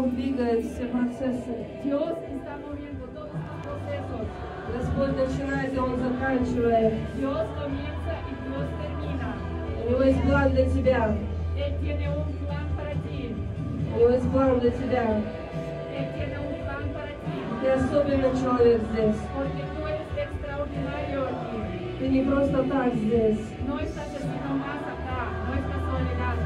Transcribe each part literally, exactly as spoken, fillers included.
Бог двигает все процессы. Dios está moviendo todos los procesos. Господь начинает, и Он заканчивает. Dios comienza y Dios termina. У Него есть план для тебя. Él tiene un plan para ti. У Него есть план для тебя. Él tiene un plan para ti. Ты особенный человек здесь. Porque tú eres extraordinario aquí. Ты не просто так здесь. No estás así nomás acá. No es casualidad.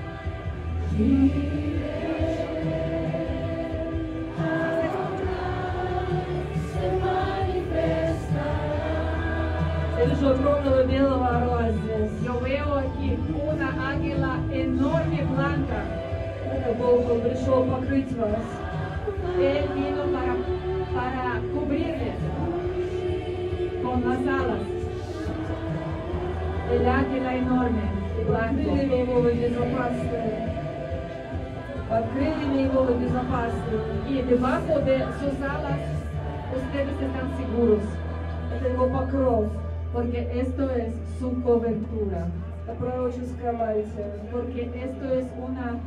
Я вижу огромного белого орла здесь. Yo veo aquí una águila enorme blanca. Это Бог, Он пришел покрыть вас. Él vino para, para cubrirles con las alas. El águila enorme, Под blanco. крыльями Его вы безопасны. Под крыльями Его вы безопасны. Y debajo de sus alas ustedes están seguros. Это Его покров. Porque esto es su cobertura. Это пророческая мантия. Porque esto es una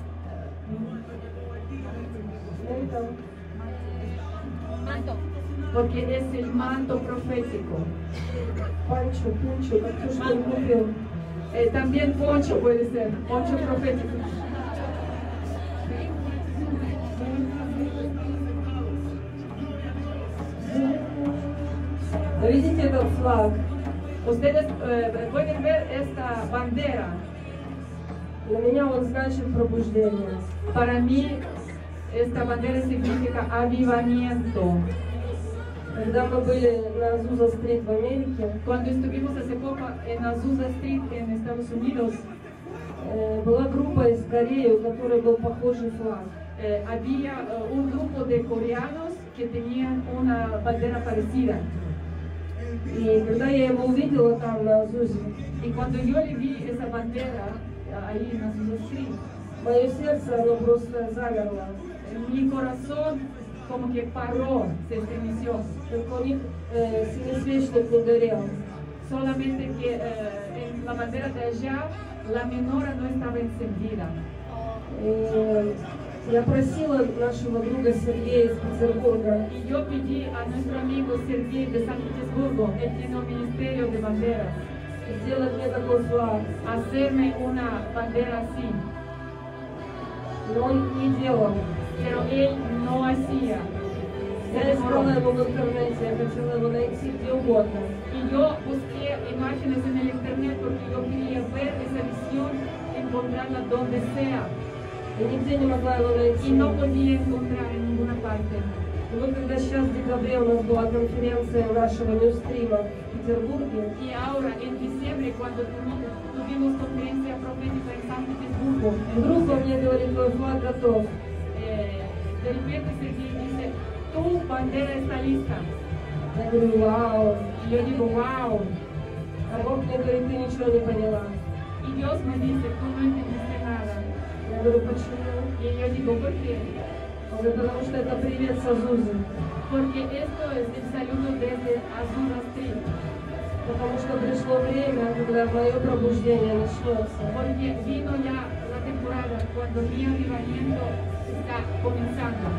Это manto. Porque es el manto profético. панчо, пунчо, как то, что Он купил. Eh, también poncho puede ser, poncho profético. Вы видите этот флаг? Ustedes eh, pueden ver esta bandera. Для меня он значит пробуждение. Para mí, esta bandera significa avivamiento. Когда мы были на Азуза-стрит в Америке, Cuando estuvimos hace poco en Azusa Street en Estados Unidos, э, была группа из Кореи, у которой был похожий флаг. eh, había eh, un grupo de coreanos que tenían una bandera parecida. И когда я его увидела там на Азузе, Y cuando yo le vi esa bandera eh, ahí en Azusa Street, мое сердце, оно просто замерло. eh, mi corazón como que paró, se estremeció. Только у них э, семисвечник не горел. Solamente que eh, en la bandera de allá la menora no estaba encendida. И я просила нашего друга Сергея из Петербурга, Y yo pedí a nuestro amigo Sergei de San Petersburgo, él tiene un ministerio de banderas, сделать мне такой флаг. hacerme una bandera así. Но он не делал. Pero él no hacía. Я искала его в интернете, я хотела его найти где угодно. Y yo busqué imágenes en el internet porque yo quería ver esa visión, encontrarla donde sea. И нигде не могла его найти. Y no podía encontrar en ninguna parte. И вот когда сейчас в декабре у нас была конференция нашего Ньюстрима в Петербурге, Y ahora, en diciembre, cuando tuvimos, tuvimos conferencia profética en San Petersburgo, en вдруг Rusia, он мне говорит, твой флаг готов. eh, de repente Sergei dice, tu bandera está lista. Я говорю, вау. Y yo digo, wow. А Бог мне говорит, ты ничего не поняла. Y Dios me dice, tú no entendiste nada. Я говорю, почему? Y yo digo, ¿por qué? Он говорит, потому что это привет с Азузы. Porque esto es el saludo desde Azusa Street. Потому что пришло время, когда мое пробуждение начнется. Porque vino ya la temporada cuando mi avivamiento está comenzando.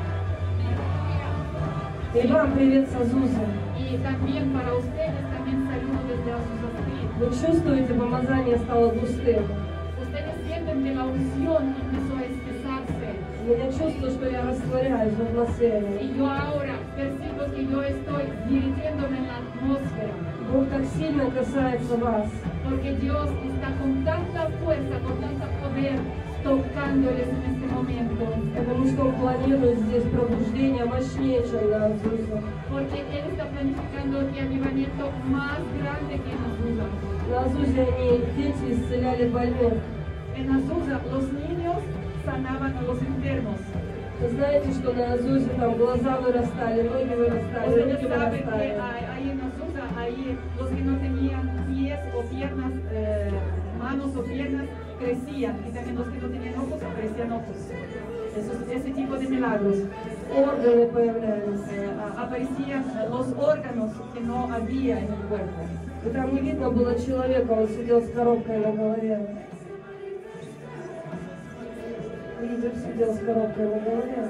И вам привет с Азузы. Y también para ustedes, también saludo desde Azusa Street. Вы чувствуете, помазание стало густым. Ustedes sienten que la unción empezó a espesarse. Я чувствую, что я растворяюсь в атмосфере. Y yo ahora percibo que yo estoy divirtiéndome en la atmósfera. Бог так сильно касается вас. Porque Dios está con tanta fuerza, con tanto poder, tocándoles en este momento. Потому что Он планирует здесь пробуждение мощнее, чем на Азузе. Porque Él está planificando el avivamiento más grande que en Azusa. На Азузе они, дети, исцеляли больных. En Azusa, los niños sanaban a los enfermos. Вы знаете, что на Азузе там глаза вырастали, ноги вырастали, Ustedes руки saben que вырастали. hay- ahí en Azusa, ahí los que no tenían pies o piernas, eh, manos o piernas, crecían. Y también los que no tenían ojos, crecían ojos. Esos- ese tipo de milagros. Органы появлялись. Eh, a- aparecían los órganos que no había en el cuerpo. И там не видно было человека, он сидел с коробкой на голове. Лидер сидел с коробкой на голове. Ah,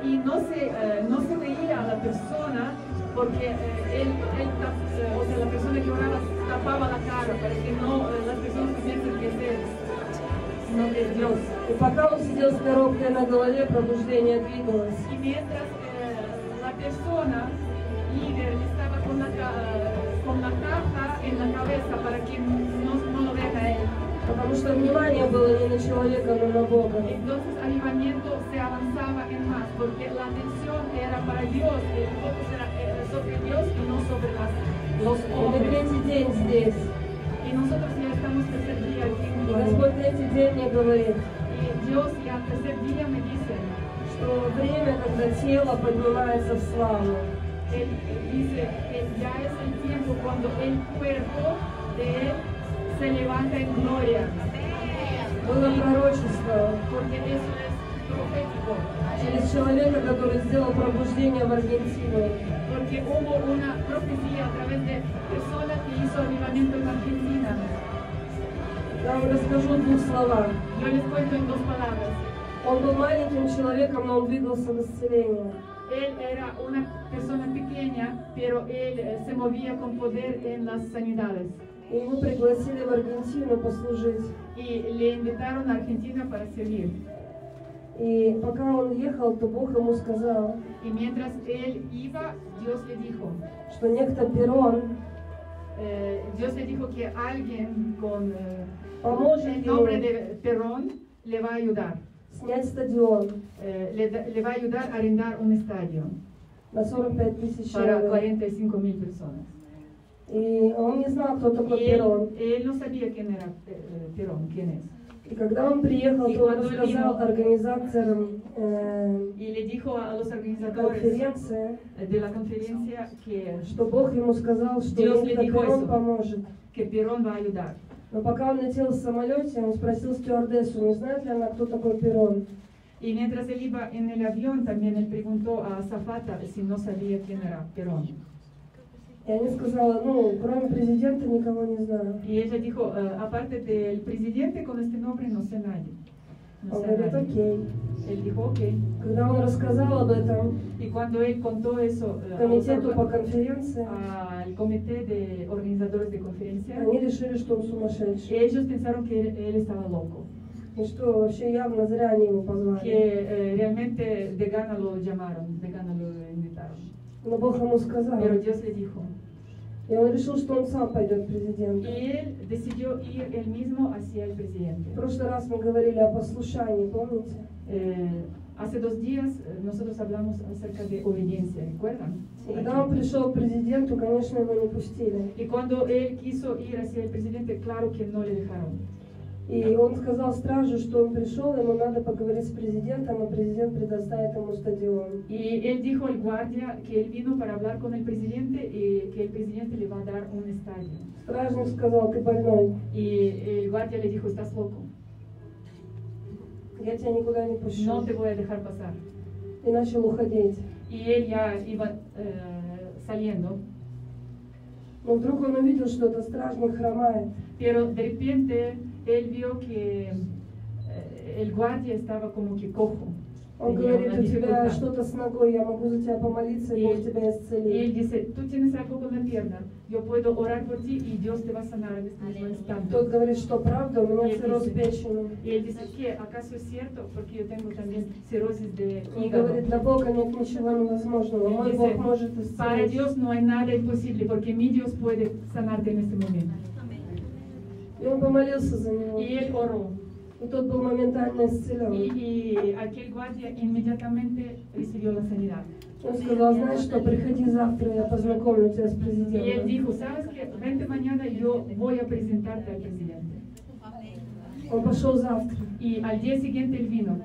y no se, eh, no se veía a la persona porque eh, él, él tap- eh, o sea, la persona que oraba tapaba la cara para que no, eh, las personas no piensen que es él, sino que es Dios. И пока он сидел с коробкой на голове, пробуждение двигалось. Y mientras eh, la persona, líder, estaba con la, ca- con la caja en la cabeza para que no, no lo vean a él. Потому что внимание было не на человека, но на Бога. Entonces avivamiento se avanzaba en más, porque la atención era para Dios, el foco era eh, sobre Dios y no sobre las, los И мы hombres. третий день здесь. Y nosotros ya estamos tercer día aquí И junto a Él. Господь третий день мне говорит, Y Dios ya tercer día me dice, что время, когда тело поднимается в славу. Él dice que ya es el tiempo cuando el cuerpo de Él se levanta en gloria, Было пророчество porque eso es profético. через человека, который сделал пробуждение в Аргентине. Porque hubo una profecía a través de personas que hizo avivamiento en Argentina. Я вам расскажу в двух словах. Yo les cuento en dos palabras. Он был маленьким человеком, но он двигался в исцеление. Él era una persona pequeña, pero él eh, se movía con poder en las sanidades. И его пригласили в Аргентину послужить. Y le invitaron a Argentina para servir. И пока он ехал, то Бог ему сказал, Y mientras él iba, Dios le dijo, что некто Перрон eh, Dios le dijo que alguien con eh, поможет el ему nombre de Perón le va a ayudar. снять стадион Eh, le, da- le va a ayudar a arrendar un estadio на сорок пять тысяч para человек. cuarenta y cinco mil personas. И он не знал, кто такой Y él, Перрон. él no sabía quién era eh, Perón, quién es. И когда он приехал, И то он cuando él рассказал vino- организаторам э, Y le dijo a los organizadores конференции, de la conferencia que, что Бог ему сказал, что Dios le некто dijo Перрон eso. поможет. que Perón va a ayudar. Но пока он летел в самолете, он спросил стюардессу, не знает ли она, кто такой Перрон. Y mientras él iba en el avión, también él preguntó a Azafata si no sabía quién era Perón. И они сказали, ну, кроме президента никого не знаю. Y ella dijo, "Eh, aparte del presidente con este nombre no sé nadie. No Он sé говорит, nadie". окей. Él dijo, ok. Когда он рассказал об этом Y cuando él contó eso eh, a los комитету по orga- конференции, al comité de organizadores de conferencia, они решили, что он sumасшедший. ellos pensaron que él, él estaba loco, И что вообще явно зря они его позвали. que eh, realmente de gana lo llamaron, de gana lo invitaron. Но Бог ему сказал. Pero Dios le dijo, И он решил, что он сам пойдет президентом. y él decidió ir él mismo hacia el presidente. В прошлый раз мы говорили о послушании, помните? Eh, hace dos días eh, nosotros hablamos acerca de obediencia, ¿recuerdan? И когда он пришел к президенту, конечно, его не пустили. Y cuando él quiso ir hacia el presidente, claro que no le dejaron. И он сказал стражу, что он пришел, ему надо поговорить с президентом, а президент предоставит ему стадион. Y él dijo al guardia que él vino para hablar con el presidente y que el presidente le va a dar un estadio. Стражник сказал, ты больной, Y el guardia le dijo, estás loco, я тебя никуда не пущу. no te voy a dejar pasar. И начал уходить. Y él ya iba eh, saliendo, Но вдруг он увидел, что этот стражник хромает. pero de repente él vio que eh, el guardia estaba como que cojo. Он Tenía говорит, una у тебя dificultad. что-то с ногой, я могу за тебя помолиться, и Бог тебя Y él исцелит. dice, tú tienes algo con la pierna, yo puedo orar por ti y Dios te va a sanar en este mismo instante. Тот говорит, что правда, у меня Y él цирроз dice- печени. Y él dice, ¿qué? ¿Acaso es cierto? Porque yo tengo también cirrosis de Он hígado. говорит, для Бога нет ничего невозможного, Él мой dice, Бог может para исцелить. Dios no hay nada imposible, porque mi Dios puede sanarte en este momento. И он помолился за него. Y él oró. И тот был моментально исцелен. Y, y aquel guardia inmediatamente recibió la sanidad. Он сказал, знаешь что, приходи завтра, я познакомлю тебя с Y él президентом. dijo, ¿sabes qué? Vente mañana y yo voy a presentarte al presidente. Он пошел завтра. Y al día siguiente él vino.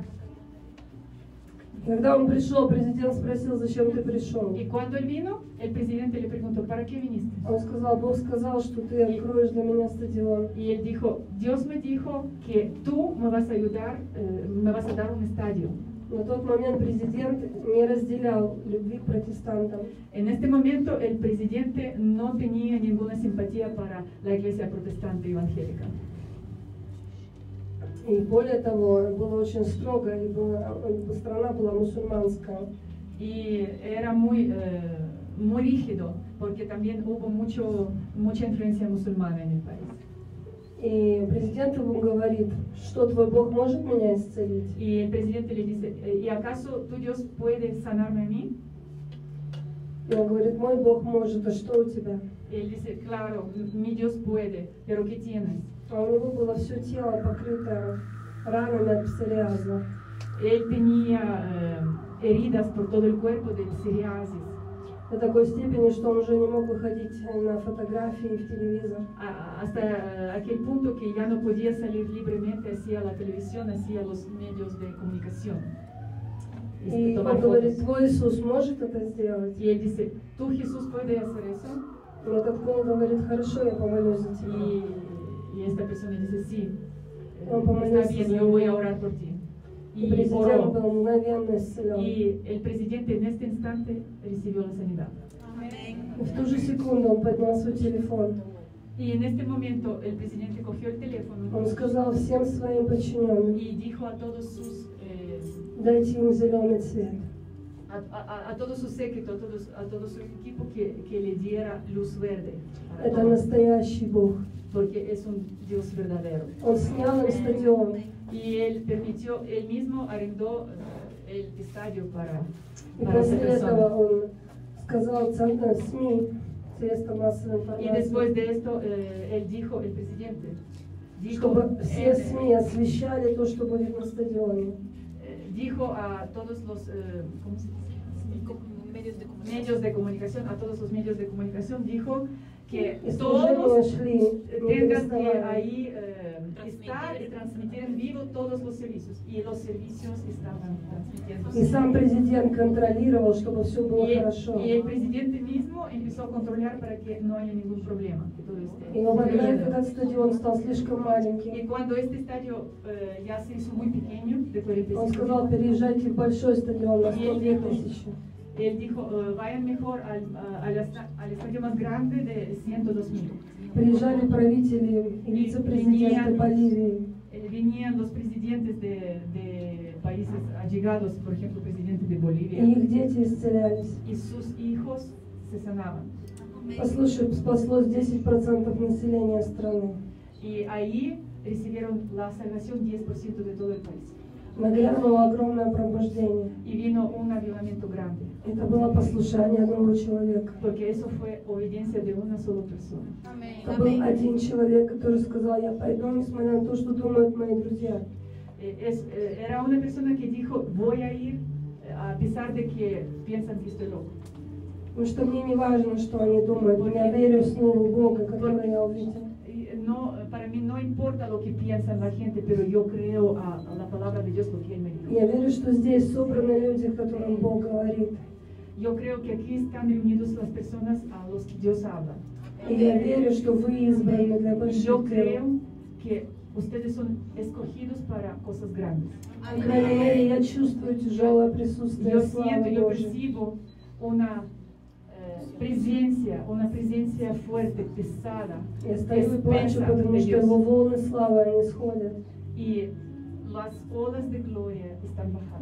Когда он пришел, президент спросил, зачем ты пришел. Y cuando él vino, el presidente le preguntó, ¿para qué viniste? Он сказал, Бог сказал, что ты откроешь для меня стадион. Y él dijo, Dios me dijo que tú me vas a ayudar, eh, me vas a dar un estadio. На тот момент президент не разделял любви к протестантам. En este momento el presidente no tenía ninguna simpatía para la iglesia protestante evangélica. И более того, было очень строго, и была, страна была мусульманская. Y era muy, eh, muy rígido, porque también hubo mucho, mucha influencia musulmana en el país. И президент ему говорит, что твой Бог может меня исцелить? Y el presidente le dice, ¿y acaso tu Dios puede sanarme a mí? И он говорит, мой Бог может, а что у тебя? Y él dice, claro, mi Dios puede, pero ¿qué tienes? А у него было все тело покрыто ранами от псориаза. Él tenía eh, heridas por todo el cuerpo de psoriasis, До такой степени, что он уже не мог выходить на фотографии в телевизор. a- hasta eh, aquel punto que ya no podía salir libremente hacia la televisión, hacia los medios de comunicación. Este, И tomar он говорит, fotos. твой Иисус может это сделать? Y él dice, ¿tú Jesús puede hacer eso? И этот клоун говорит, хорошо, я помолюсь за тебя. Y, y esta persona dice, sí, eh, Он помолился está bien, за yo voy a него. orar por ti. И Y президент oró. был мгновенно исцелен. Y el presidente en este instante recibió la sanidad. И в ту же секунду он поднял свой телефон. Y en este momento el presidente cogió el teléfono Он сказал всем своим подчиненным, y dijo a todos sus, eh, дайте им зеленый цвет. a, a- a todo su séquito, a, todos, a todo su equipo que, que le diera luz verde, para Это todo, настоящий Бог. porque es un Dios verdadero. Он снял им стадион. Y él permitió, él mismo arrendó eh, el estadio para, И para esa после этого persona. он сказал центр СМИ, средства массовой Y después информации, de esto, eh, él dijo, el presidente, dijo, чтобы все eh, СМИ освещали то, что будет на стадионе. eh, dijo a todos los eh, ¿cómo se dice? Medios de comunicación. medios de comunicación, a todos los medios de comunicación, dijo que И служения todos шли, не tengan que переставая. ahí eh, estar y transmitir en vivo todos los servicios. Y los servicios estaban transmitiendo. И сам президент контролировал, чтобы все было Y el, хорошо. y el presidente mismo empezó a controlar para que no haya ningún problema, que todo esté И в момент, fluyendo. когда стадион стал слишком Y маленький, cuando este estadio eh, ya se hizo muy pequeño, después el он presidente сказал, переезжайте в большой стадион на сто две тысячи. él dijo, eh, vayan mejor al, a- al, esta- al estadio más grande de ciento dos mil. Приезжали правители и вице-президенты Боливии. Eh, venían los presidentes de, de países allegados, por ejemplo, el presidente de И Bolivia, их дети исцелялись. y sus hijos se sanaban. Послушай, спаслось десять процентов населения страны. Y ahí recibieron la salvación diez por ciento de todo el país. Нагрянуло огромное пробуждение. Y vino un avivamiento grande, Это было послушание одного человека. porque eso fue obediencia de una sola persona. Это был один человек, который сказал, я пойду, несмотря на то, что думают мои друзья. Eh, es, eh, era una persona que dijo, voy a ir eh, a pesar de que piensan que estoy loco. Потому что мне не важно, что они думают. Я верю в Слово Бога, которое я увидел. Y, eh, no, para mí no importa lo que piensa la gente, pero yo creo a, a la palabra de Dios, lo que Él me dijo. Я верю, что здесь собраны люди, которым Бог говорит. Yo creo que aquí están reunidos las personas a los que Dios habla. И я верю, что вы избраны для Y yo больших дел. creo que ustedes son escogidos para cosas grandes. По крайней мере, я чувствую тяжелое присутствие Yo славы siento, yo Божьей. percibo una eh, presencia, una presencia fuerte, pesada, Я стою и плачу, espesa потому de что Dios. Его волны славы, они сходят. Y las olas de gloria están bajando.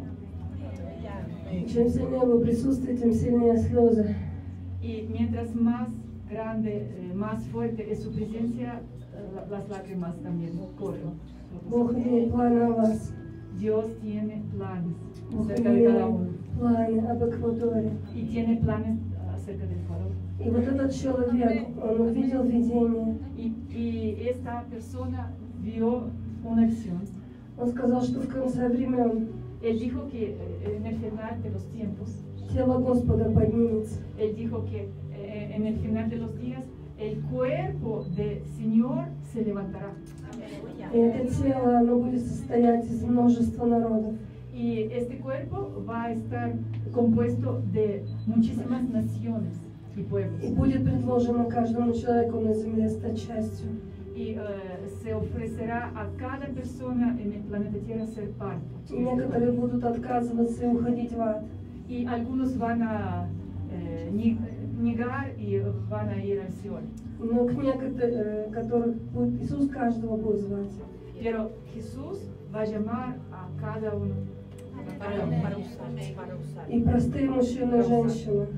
И чем сильнее Его присутствие, тем сильнее слезы. Y mientras más grande, eh, más fuerte es su presencia, eh, la- las lágrimas también corren. Бог имеет планы о вас. Dios tiene planes Бог acerca de cada имеет uno. планы об Эквадоре. Y tiene planes acerca del Ecuador. И вот этот человек, он увидел видение. Y, y esta persona vio una visión. Он сказал, что в конце времен Él dijo que eh, en el final de los tiempos, тело Господа поднимется. él dijo que eh, en el final de los días el cuerpo del Señor se levantará. И это тело, оно будет состоять из множества народов. Y este cuerpo va a estar compuesto de muchísimas naciones y pueblos. И будет предложено каждому человеку на земле стать частью. Y eh, se ofrecerá a cada persona en el planeta Tierra ser parte. И некоторые будут отказываться и уходить в ад. Y algunos van a eh, ni- negar y van a ir al Seol. Но к некоторым, которых будет, Иисус каждого будет звать. Pero Jesús va a llamar a cada uno. Para, para usar, para usar. И простые мужчины и женщины,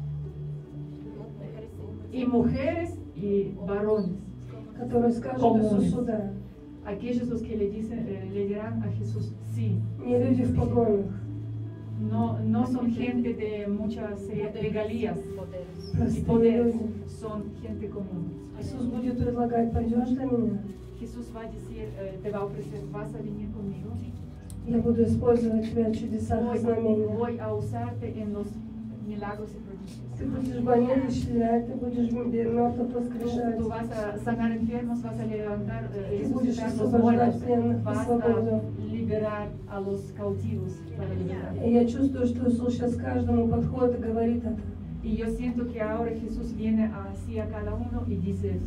Y mujeres y varones. которые скажут Коммунист. Иисусу «да». Aquellos los que le, dicen, eh, le dirán a Jesús sí. Не люди в погонах, No, no son gente de muchas eh, regalías y простые poderes, люди. son gente común. Иисус будет предлагать: пойдешь до меня? Jesús va a decir, eh, te va a ofrecer, vas a venir conmigo. Я буду использовать тебя в чудесах и Voy, знамениях. voy a usarte en los milagros y prodigios. Ты будешь больных исцелять, ты будешь мертвых воскрешать. Tú vas a sanar enfermos, vas a levantar, eh, Ты будешь resucitar los освобождать muertos, пленных на vas свободу. a liberar a los cautivos para liberar. И я чувствую, что Иисус сейчас каждому подходит и говорит это. Y yo siento que ahora Jesús viene así a cada uno y dice eso.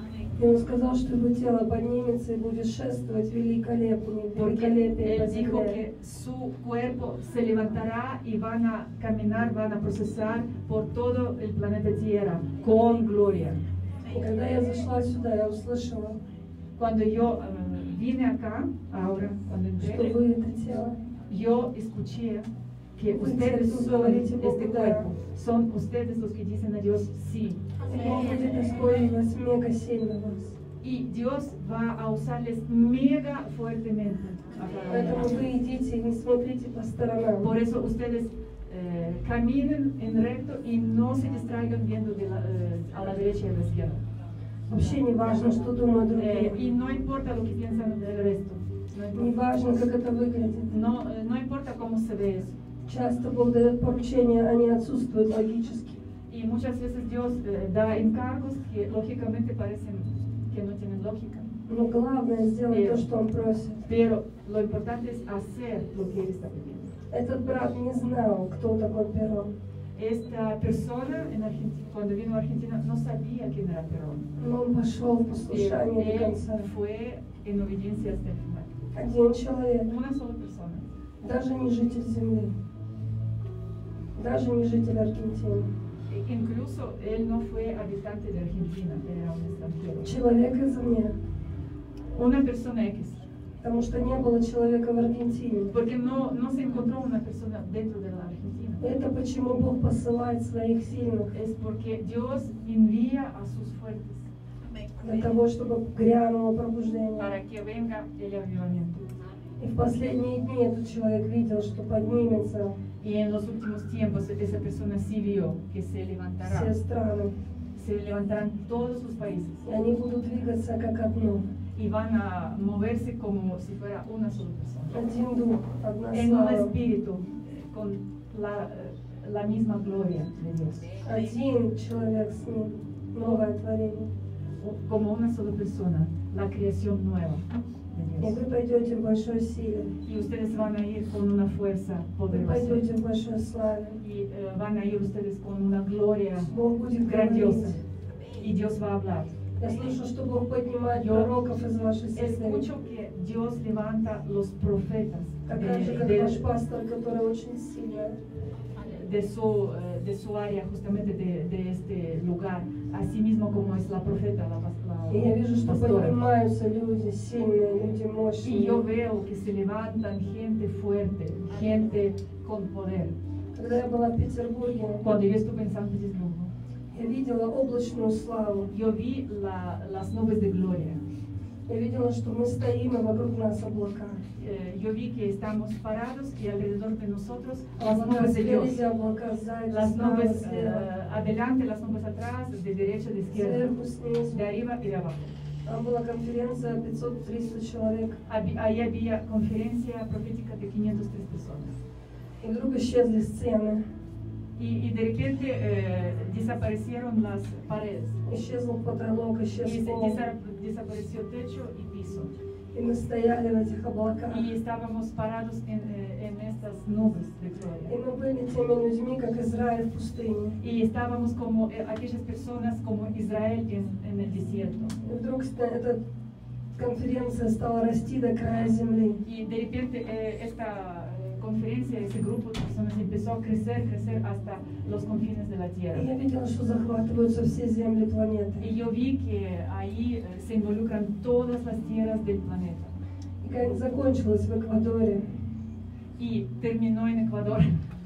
И Он сказал, что его тело поднимется и будет шествовать великолепнее, Porque великолепнее по Él dijo земле. que su cuerpo se levantará y van a caminar, van a procesar por todo el planeta Tierra con gloria. И когда я зашла сюда, я услышала, Cuando yo eh, vine acá, ahora, cuando что entré, вы это тело. yo escuché que Вы ustedes Jesús son говорите este Богу «да». cuerpo, son ustedes los que dicen a Dios sí. И Он будет использовать мега сильно вас. Y Dios va a usarles mega fuertemente. a cada Поэтому uno. вы идите и не смотрите по сторонам. Por eso ustedes eh, caminen en recto y no se distraigan viendo de la, eh, a la derecha y a la izquierda. Вообще не важно, что думают Eh, y другие. no importa lo que piensan del resto. No Не importa, важно, как это выглядит. no, eh, no importa cómo se ve eso. Часто Бог дает поручения, они отсутствуют логически. Y muchas veces Dios eh, da encargos que lógicamente parecen que no tienen lógica. Но главное сделать то, что Он просит. Pero lo importante es hacer lo que Él está pidiendo. Этот брат не знал, кто такой Перрон. Esta persona en Argentina, cuando vino a Argentina no sabía quién era Perón. Но он пошел в Pero послушание до él конца. fue en obediencia hasta el final. Один человек, Una sola persona. даже не житель земли, даже не житель Аргентины. E incluso él no fue habitante de Argentina, él era un extranjero. Человек извне, Una persona X. потому что не было человека в Аргентине. Porque no, no se encontró una persona dentro de la Argentina. Это почему Бог посылает своих сильных Es porque Dios envía a sus fuertes для того, чтобы грянуло пробуждение. para que venga el avivamiento. И в последние дни этот человек видел, что поднимется Y en los últimos tiempos esa persona sí vio que se levantará, все страны, se levantarán todos sus países и они будут двигаться как одно. y van a moverse como si fuera una sola persona. Один дух, одна En un слава, espíritu, eh, con la, eh, la misma gloria de Dios. один человек с ним, новое творение. O- Como una sola persona, la creación nueva И de вы Dios. пойдете в большой силе, Y ustedes van a ir con una fuerza вы poderosa. пойдете в большой славе. Y eh, van a ir ustedes con una gloria Бог будет grandiosa. говорить. Y Dios va a hablar. Я слышу, что Бог поднимает Yo пророков из вашей среды. Escucho que Dios levanta los profetas Такая же, de, как de- ваш пастор, который очень сильный. de su, eh, de su área, justamente de, de este lugar, así mismo como es la profeta, la, pas- la И я вижу, что pastora. поднимаются люди сильные, люди Y yo мощные. veo que se levantan gente fuerte, gente con poder. Когда я была в Петербурге, Cuando yo estuve en San Petersburgo, я видела облачную славу. yo vi la- las nubes de gloria. Я видела, что мы стоим, и вокруг нас облака. Eh, yo vi que estamos parados y alrededor de nosotros las Облака nubes de Dios. спереди, облака сзади, Las справа, nubes слева, eh, adelante, las nubes atrás, de derecha, de izquierda, сверху, снизу. de arriba y de abajo. Там была конференция, пятьсот-триста человек. Habi- Ahí había conferencia profética de quinientas tres personas. И вдруг исчезли сцены, Y, y de repente eh, desaparecieron las paredes. исчезнул потолок, Y исчез se- пол. desa- desapareció techo y piso. И мы стояли в этих облаках. Y estábamos parados en, eh, en estas nubes de И gloria. мы были теми людьми, как Израиль в пустыне. Y estábamos como eh, aquellas personas como Israel en, en el desierto. И вдруг ста- эта конференция стала расти до края земли. Y de repente eh, esta eh, conferencia, ese grupo de personas empezó a crecer, crecer hasta los confines de la И tierra. я видела, что захватываются все земли планеты. Y yo vi que ahí eh, se involucran todas las tierras del planeta. Как закончилось в Эквадоре. y terminó en Ecuador,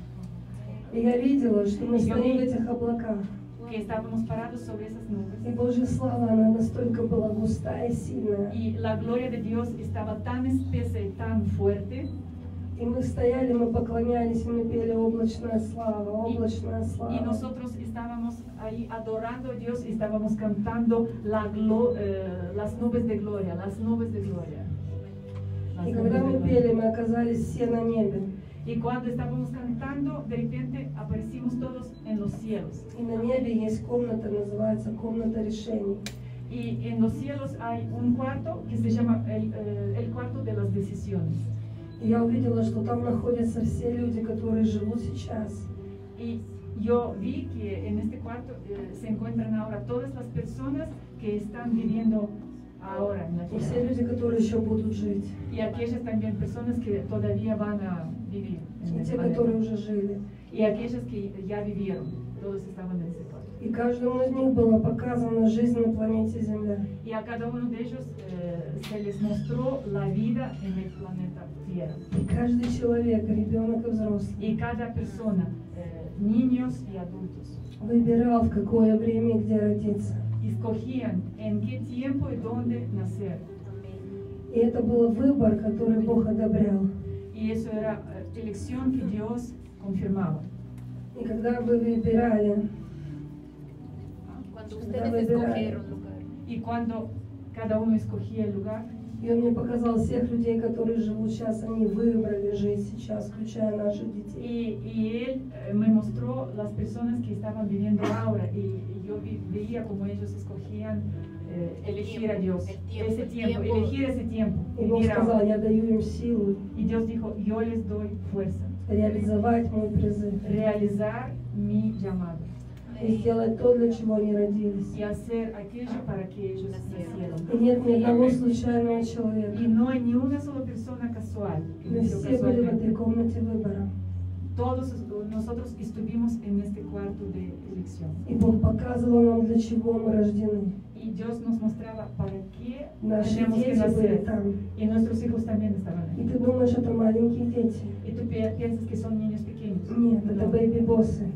И я видела, что мы Я стоим в ви- этих облаках. que estábamos parados sobre esas И nubes. Божья слава, она настолько была густая и сильная. Y la gloria de Dios estaba tan espesa y tan fuerte. И мы стояли, мы поклонялись, и мы пели «Облачная слава, облачная Y слава». nosotros estábamos ahí adorando a Dios y estábamos cantando la glo- eh, las nubes de gloria, las nubes de gloria. Las И nubes когда de мы gloria. пели, мы оказались все на небе. Y cuando estábamos cantando, de repente aparecimos todos en los cielos. И на небе есть комната, называется комната решений. Y en los cielos hay un cuarto que se llama el, eh, el cuarto de las decisiones. И я увидела, что там находятся все люди, которые живут сейчас. Y yo vi que en este cuarto eh, se encuentran ahora todas las personas que están viviendo ahora en la И все tierra. люди, которые еще будут жить. Y aquellas también personas que todavía van a vivir en И el те, planeta. которые уже жили. Y aquellas que ya vivieron, todos estaban en ese cuarto. И каждому из них была показана жизнь на планете Земля. Y a cada uno de ellos eh, se les mostró la vida en el planeta Tierra. И каждый человек, ребенок и взрослый, Y cada persona, eh, niños y adultos, выбирал, в какое время и где родиться. escogían en qué tiempo y dónde nacer. И это был выбор, который Бог одобрял. Y eso era eh, elección que Dios confirmaba. И когда вы выбирали, Cuando Ya ustedes verán. escogieron lugar. Y cuando cada uno escogía el lugar, и Он мне показал всех людей, которые живут сейчас, они выбрали жить сейчас, включая наших детей. y, y Él eh, me mostró las personas que estaban viviendo ahora y, y yo vi- veía como ellos escogían eh, elegir a Dios, El tiempo, ese el tiempo, tiempo. elegir ese tiempo. И Бог vivir сказал, ahora. я даю им силу Y Dios dijo, yo les doy fuerza, реализовать мой призыв realizar mi llamado и сделать то, для чего они родились. y hacer aquello para que ellos nacieron. И нет ни одного случайного человека. Y no hay ni una sola persona casual. que Мы nació все были в casualmente. этой комнате выбора. Todos nosotros estuvimos en este cuarto de elección. И Бог показывал нам, для чего мы рождены. Y Dios nos mostraba para qué Наши tenemos que дети были nacer. там. Y nuestros hijos también estaban И ahí. ты думаешь, это маленькие дети. Y tú pi- piensas que son niños pequeños. Нет, это No. бэйби-боссы.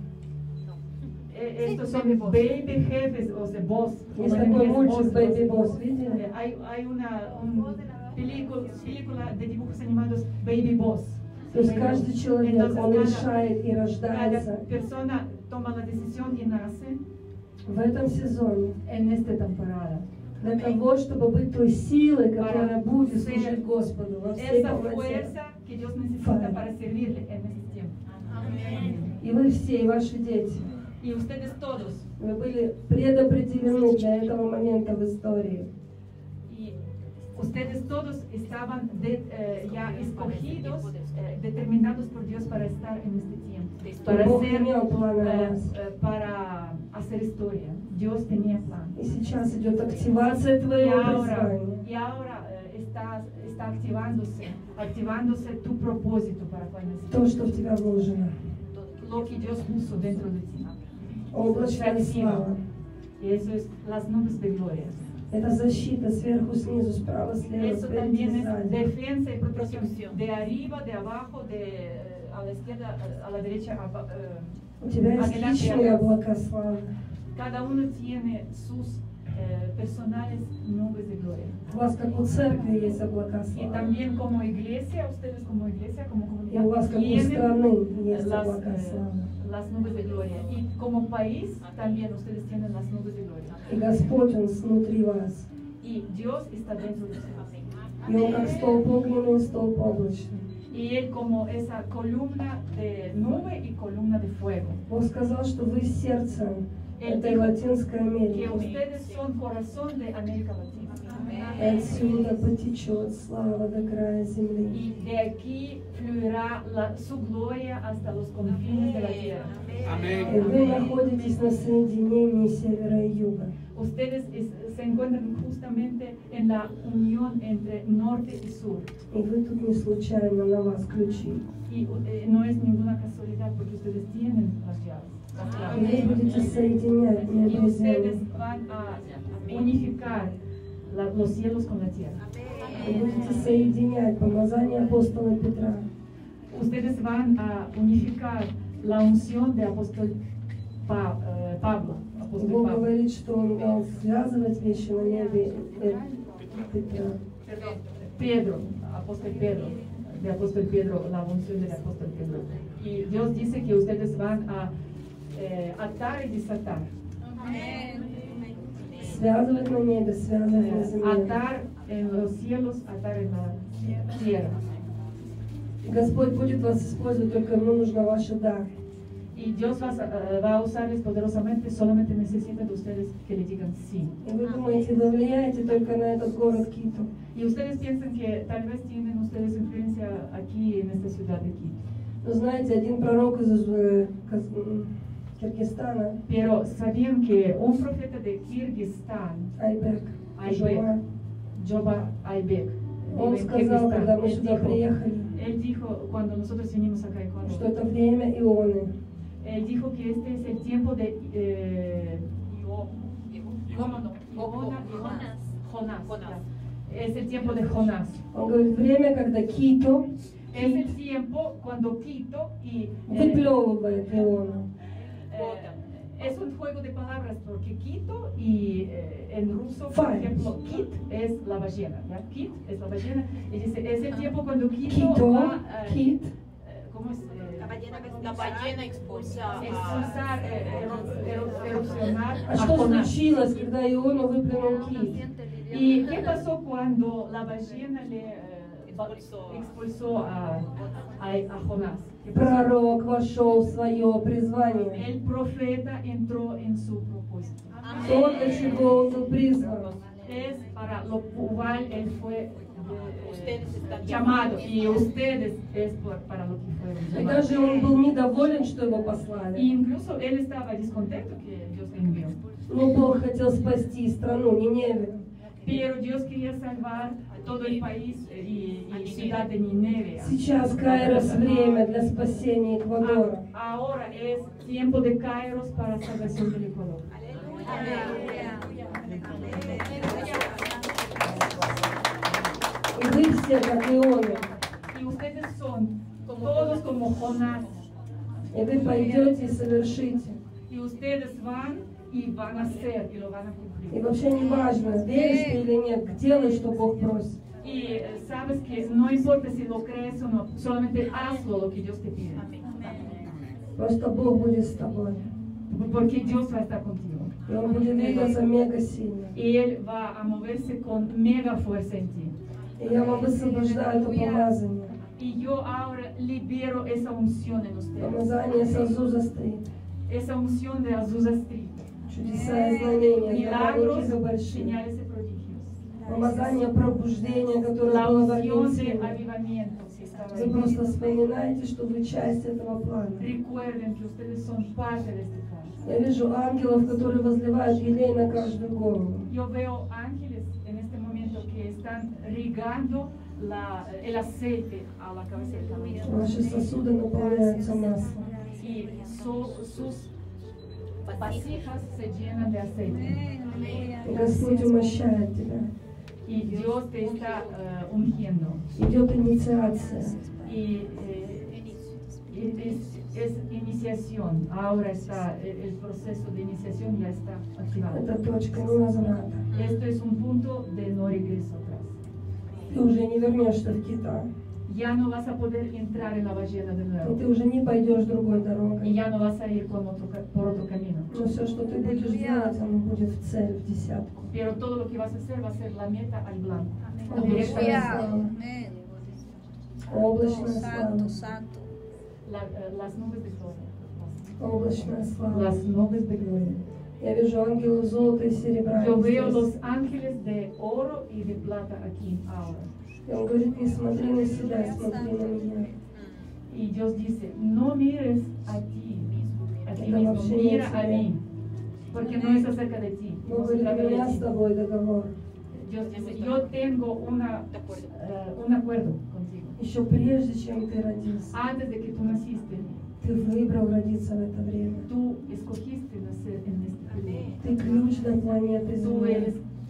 Eh, Estos Sí, son baby boss. baby jefes, o sea, boss. como Есть en такой inglés, мультик boss, «Baby boss. Boss», видели? Eh, Hay, hay una un película, película de dibujos animados Baby Boss. То есть Baby каждый Boss. человек, Entonces, он cada- решает и Cada рождается persona toma la decisión y nace в этом сезоне en esta temporada. для того, чтобы быть той силой, которая Para будет ser служить Господу во всей Esa полноте. fuerza que Dios necesita para servirle en este tiempo. И вы все, и ваши дети, Y ustedes todos, вы были предопределены для этого момента в истории. y ustedes todos estaban de- eh, ya escogidos, eh, determinados por Dios para estar en este tiempo, para Бог hacer, имел план на eh, вас. eh, para hacer historia. Dios tenía plan. И сейчас идет активация Y твоего ahora, призвания. y ahora eh, está, está activándose, activándose tu propósito para cuando То, что в тебя вложено. lo que Dios puso dentro de ti. Облачная слава. Y eso es las nubes de gloria. Это защита сверху, снизу, справа, слева, Eso спереди, también es сзади. defensa y protección. Protección. De arriba, de abajo, de eh, a la izquierda, eh, a la derecha. aba- eh, У тебя есть Adelante, личные atrás. облака славы. Cada uno tiene sus eh, personales nubes de gloria. У вас, как у церкви, есть облака Y славы. también como iglesia, ustedes como iglesia, como И у вас, comunidad, как у tienen страны, есть las, облака eh, славы. las nubes de gloria. Y como país, también ustedes tienen las nubes de gloria. И Господь, Он внутри вас. Y Dios está dentro de ustedes. И Он как столб огненный, столб облачный. Y Él como esa columna de nube y columna de fuego. Бог сказал, что вы сердце Él этой dijo Латинской que Америки. ustedes son corazón de América Latina. И отсюда потечет слава до края земли. Y de aquí fluirá la- su gloria hasta los confines de la tierra. И вы находитесь на соединении севера и юга. Ustedes es- se encuentran justamente en la unión entre norte y sur. И вы тут не случайно, на вас ключи. Y eh, no es ninguna casualidad porque ustedes tienen las llaves. las И claves. вы будете соединять Y небо и ustedes землю. van a unificar la- los cielos con la tierra. Вы будете соединять помазание апостола Петра. Ustedes van a unificar la unción de apóstol Pa- eh, Pablo. Apóstol Бог Pablo. говорит, что Он умел связывать вещи на небе э, Петра. Perdón, Pedro, apóstol Pedro, de apóstol Pedro, la unción del apóstol Pedro. Y Dios dice que ustedes van a eh, atar y desatar. Связывать на небе, связывать на земле. Atar en los cielos, atar en la tierra. И Господь будет вас использовать, только Ему нужно ваше да. Y Dios va a, va a usarles poderosamente, solamente necesitan de ustedes que le digan sí. И вы думаете, вы влияете только на этот город Киту. Y ustedes piensan que tal vez tienen ustedes influencia aquí, en esta ciudad de Quito. Но знаете, один пророк из э, Каз- м, Киргизстана, Pero sabían que un profeta de Kirguistán, Айбек, Айбек, Жома, Joba Aybek, он vive en сказал, когда мы Kirguistán, él сюда dijo, приехали, él dijo, cuando nosotros venimos acá a что Ecuador, это время Ионы. él dijo que este es el tiempo de eh, ¿cómo no? Iona- Jonás. Jonás, Jonás. ya. Es el tiempo de Jonás. Он говорит, время, когда Кито Es el tiempo cuando Quito y eh, выплевывает Иону. eh, es un juego de palabras porque Quito y eh, en ruso, por Fine. ejemplo, Kit es la ballena, ¿ya? Kit es la ballena y dice, es el tiempo cuando Quito Кито, va eh, Кит, eh, ¿cómo es? Eh, La ballena, que- la ballena expulsa a... expulsar, eh, eru- eru- erupcionar А a что Jonás. случилось, когда Иону выплюнул Кит? ¿Y qué pasó cuando la ballena le eh, ba- Expulsó. expulsó a, a, a Jonás? ¿Qué pasó? Пророк вошел в свое призвание. El profeta entró en su propósito. То, для чего он был призван. Es para lo cual él fue eh, Ustedes están llamado llamados. y ustedes es por- para lo que fueron И llamados. даже он был недоволен, что его Y послали. incluso él estaba descontento que Dios le envió. Но Бог хотел спасти страну Ниневию. Pero Dios quería salvar todo el país eh, y, y ciudad de Nineveh. Сейчас Кайрос время для спасения Эквадора. Ah, Ahora es tiempo de Kairos para salvación del Ecuador. И вы все, как Ионы. Y ustedes son todos como Jonás. И вы пойдете и совершите. Y ustedes van y van a hacer y lo van a И cumplir. вообще не важно, веришь ты или нет, делай, что Бог просит. Y eh, sabes que no importa si lo crees o no, solamente hazlo lo que Dios te pide. Просто Бог будет с тобой. Porque Dios va a estar contigo. И Он будет двигаться мега сильно. Y Él va a moverse con mega fuerza en ti. И я вам высвобождаю это помазание. Y yo ahora libero esa unción en ustedes. Помазание с Азуза Стрит. Esa unción de Azusa Street. Чудеса и знамения для Milagros, маленьких и больших. señales y prodigios. Помазание пробуждения, которое La было в unción de Аргентине. avivamiento que estaba Вы ahí. просто вспоминаете, что вы часть этого плана. Recuerden que ustedes son parte de este plan. Я вижу ангелов, которые возливают елей на каждую голову. Yo veo ángeles en este momento que están regando la, el aceite a la cabeza de cada uno. Ваши сосуды наполняются маслом. Y su- sus vasijas se llenan de aceite. И Господь умощает тебя. Y Dios te está eh, ungiendo. Идет инициация. Y eh, y es, es iniciación. Ahora está, el, el proceso de iniciación ya está activado. Это точка невозврата. Esto es un punto de no regreso atrás. Ты уже не вернешься в Китай. Ya no vas a poder entrar en la ballena de И nuevo. ты уже не пойдешь другой Y дорогой. ya no vas a ir con otro ca- por otro camino. Но все, что ты будешь делать, оно будет в цель, в десятку. Pero todo lo que vas a hacer va a ser la meta al blanco. Облачная слава. Облачная слава. Santo, santo. La- eh, las nubes de gloria. Облачная слава. Las nubes de gloria. Я вижу ангелов золота и серебра. Yo veo здесь. los ángeles de oro y de plata aquí ahora. И он говорит, не смотри на себя, смотри на меня. Y Dios dice, no mires a ti, a ti Это mismo, вообще не mira о a тебе. mí, porque no es acerca de ti. Бог No se говорит, trata у меня de с ti. тобой договор. Dios dice, yo tengo una, De acuerdo. eh, un acuerdo contigo. Еще прежде, чем ты родился, Antes de que tú naciste, ты выбрал родиться в это время. tú escogiste nacer en este periodo. Ты ключ до планеты Tú Земля. eres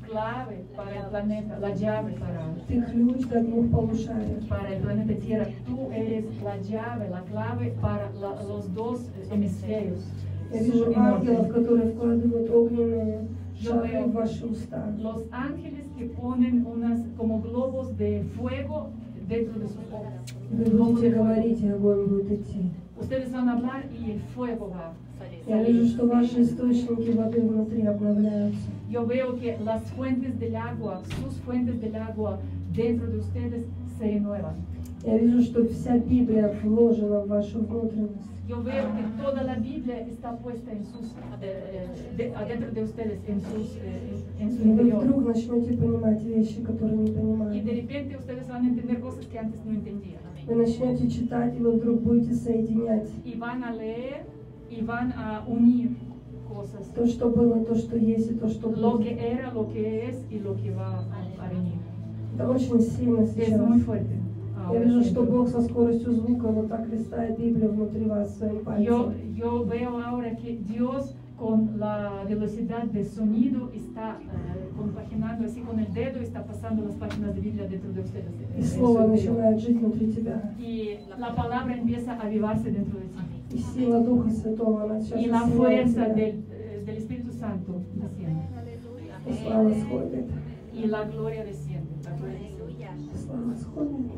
clave para el planeta, la llave para, Ты ключ до двух полушарий. para el planeta Tierra. Tú eres la llave, la clave para la- los dos hemisferios. Я Sur вижу y norte. ангелов, которые вкладывают огненные Yo шары veo в ваши уста. los ángeles que ponen unas como globos de fuego dentro de sus ojos. Вы будете говорить, и огонь будет идти. Ustedes van a hablar y el fuego va. Я вижу, что ваши источники воды внутри обновляются. Yo veo que las fuentes del agua, sus fuentes del agua dentro de ustedes se renuevan. Я вижу, что вся Библия вложена в вашу внутренность. Yo veo que toda la Biblia está puesta en sus, eh, de- adentro de ustedes, en, sus, eh, en su И вы interior. вдруг начнете понимать вещи, которые не Y de понимали. repente ustedes van a entender cosas que antes no entendían. Вы начнете читать, и вы вдруг будете соединять Y van a leer y van a unir cosas. то, что было, то, что есть, и то, что Lo будет. que era, lo que es y lo que va a, a venir. Это очень сильно Es сейчас. muy fuerte. Я Ahora вижу, siento. что Бог со скоростью звука вот так листает Библию внутри вас своим Yo, пальцем. yo veo ahora que Dios con la velocidad de sonido está eh, compaginando así con el dedo, está pasando las páginas de Biblia dentro de ustedes. eh, И en su Слово interior. начинает жить внутри тебя. Y la palabra empieza a avivarse dentro de ti. И сила Духа Святого, она сейчас Y la осеняет fuerza тебя. del, eh, del Espíritu Santo desciende. И слава сходит. Y la gloria desciende. La gloria desciende. Слава сходит.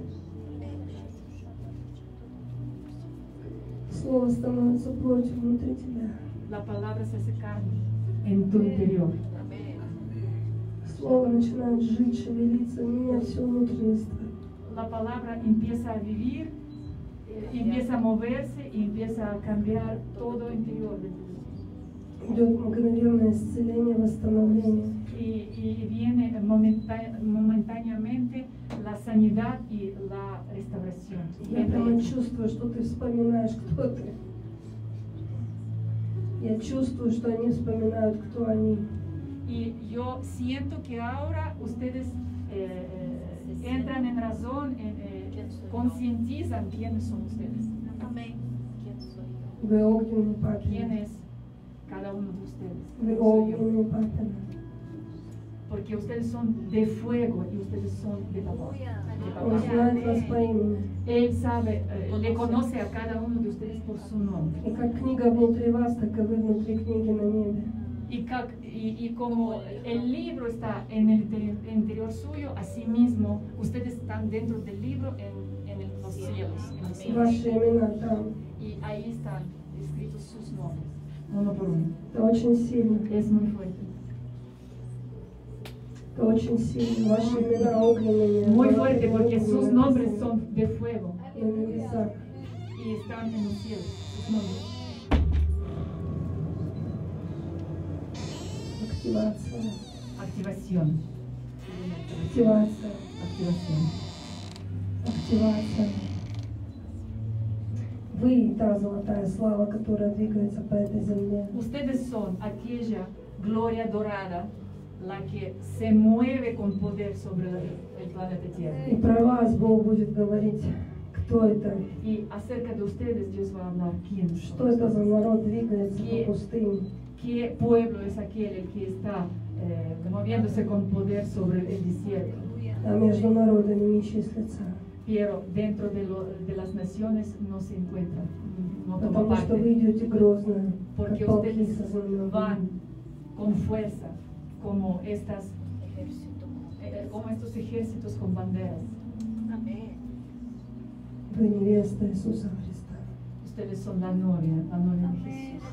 Слово становится плотью внутри тебя. La palabra se hace carne en tu interior. Слово начинает жить, шевелиться, менять все внутренность. La palabra empieza a vivir, eh, empieza a moverse y empieza a cambiar todo interior de ti. Идет мгновенное исцеление, восстановление. Y, y viene momenta- momentáneamente la sanidad y la restauración. Я прямо чувствую, что ты вспоминаешь, кто ты. Я чувствую, что они вспоминают, кто они. Y yo siento que ahora ustedes eh, eh, entran en razón, en, eh, concientizan quiénes son ustedes, Amén. ¿Quién soy yo? Вы огненный quién папин. es cada uno de ustedes. Вы Quién soy yo. огненный папин. Porque ustedes son de fuego y ustedes son de papá. de Он papá. знает вас по имени. Él sabe, eh, le conoce a cada uno de ustedes por su nombre. И как книга внутри вас, так и вы внутри книги на небе. Y, ca- y, y como el libro está en el interi- interior suyo, asimismo, ustedes están dentro del libro en, en el- los cielos. En los И cielos. ваши имена там. Y ahí están escritos sus nombres, uno por uno. Это очень сильно. Es muy fuerte. Это очень сильно. Ваши имена огненные. Muy fuerte porque огненные sus написаны nombres son de fuego на небесах. y están en los cielos. Sus nombres. Активация. Activación. Активация. Activación. Активация. Вы и та золотая слава, которая двигается по этой земле. Ustedes son aquella gloria dorada, la que se mueve con poder sobre el, el planeta Tierra. И про вас Бог будет говорить, кто это, Y acerca de ustedes Dios va a hablar quién что son. это за народ двигается ¿Qué, по пустыне. qué pueblo es aquel el que está eh, moviéndose con poder sobre el desierto? А между народами не числится. Pero dentro de, lo- de las naciones no se encuentra, no toma Потому что parte. вы идете грозно, как Porque полки ustedes со знаменами. van con fuerza, como, estas, Ejército. eh, como estos ejércitos con banderas. Amén. Вы невеста Иисуса Христа. Ustedes son la novia, la novia de Jesús.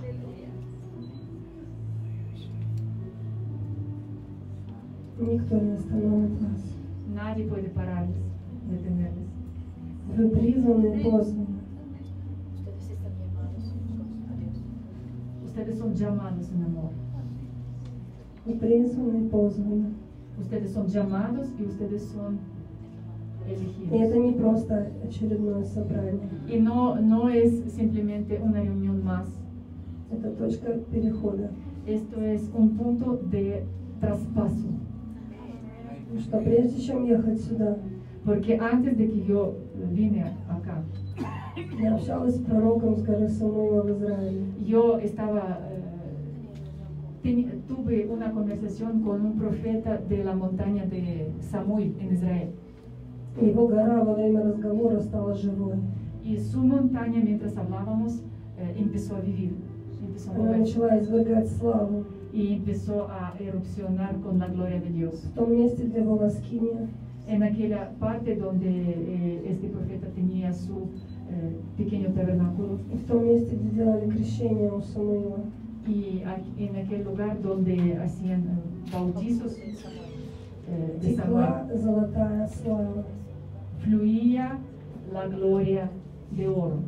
Никто не остановит вас. Nadie puede pararles, detenerles. Вы призваны и позваны. Ustedes están llamados a Dios. Ustedes son llamados en amor. Вы призваны и позваны. Ustedes son llamados y ustedes son И это elegidos. не просто очередное собрание. Y no, no es simplemente una reunión más. Это точка перехода. Esto es un punto de traspaso. Потому что прежде чем ехать сюда, Porque antes de que yo vine acá, я общалась с пророком с горы Самуила в Израиле. yo estaba eh, Teni- tuve una conversación con un profeta de la montaña de Самуй en Israel. И его гора во время разговора стала живой. Y su montaña, mientras hablábamos, eh, empezó a vivir, empezó a Она moverse начала извергать славу. y empezó a erupcionar con la gloria de Dios. В том месте, где была скиния, En aquella parte donde eh, este profeta tenía su eh, pequeño tabernáculo и в том месте, где делали крещение у Самуила. y aquí- en aquel lugar donde hacían eh, bautizos eh, de Samuel, Текла золотая слава. fluía la gloria de oro.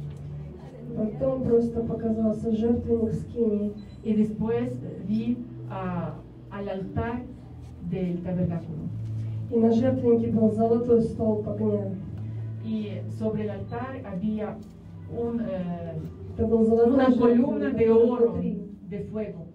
Потом просто показался жертвенник скинии. Y después eh, vi a- al altar del tabernáculo. И на жертвеннике был золотой столб огня. Y sobre el altar había un, eh, Это был золотой una columna жертвенник de oro внутри. de fuego.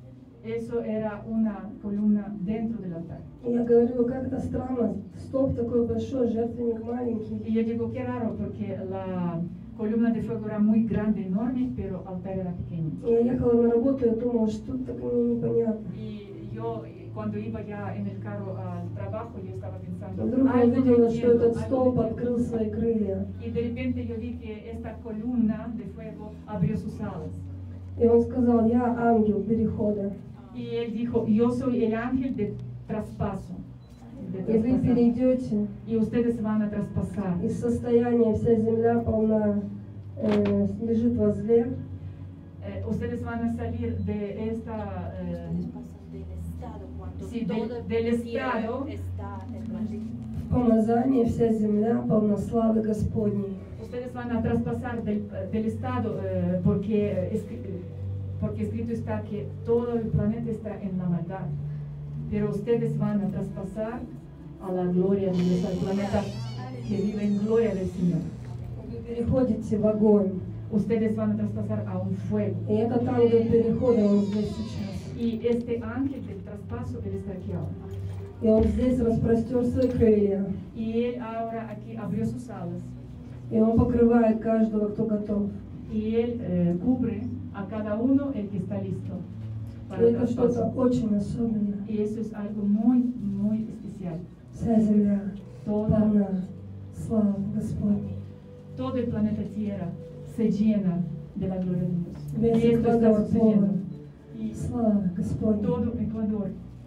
Eso era una columna dentro del altar. И я говорю, как это странно, столб такой большой, жертвенник маленький. Y yo digo, qué raro, porque la columna de fuego era muy grande, enorme, pero el altar era pequeño. И я ехала на работу, я думала, что это мне непонятно. Y yo, cuando iba ya en el carro al trabajo, yo estaba pensando, Вдруг я algo no увидела, что entiendo, этот algo no столб entiendo. открыл свои крылья. Y de repente yo vi que esta columna de fuego abrió sus alas. И он сказал, я ангел перехода. Y él dijo, yo soy el ángel de traspaso. de И вы traspasar. перейдете Y ustedes van a traspasar. из состояния, вся земля полна, э, лежит возле, Eh, ustedes van a salir de esta, eh, Pasan del estado cuando Sí, del- toda del tierra estado. está en в помазании вся земля полна славы Господней. ustedes van a traspasar del, del estado eh, porque, eh, escri- eh, porque escrito está que todo el planeta está en la maldad. Pero ustedes van a traspasar a la gloria de Dios, al planeta que vive en gloria del Señor. Вы переходите в огонь. Ustedes van a traspasar a un fuego. И этот ангел перехода, он здесь сейчас. Y este ángel del traspaso, él está aquí ahora. И он здесь распростер свои крылья. Y él ahora aquí abrió sus alas. И он покрывает каждого, кто готов. Y él eh, cubre a cada uno el que está listo И para el это что-то traspaso. очень особенное. Y eso es algo muy, muy especial. Вся земля Toda, полна славы Господней. todo el planeta Tierra se llena de la gloria de Dios. Весь Y esto está Эквадор sucediendo. полон Y славы Господней. todo Ecuador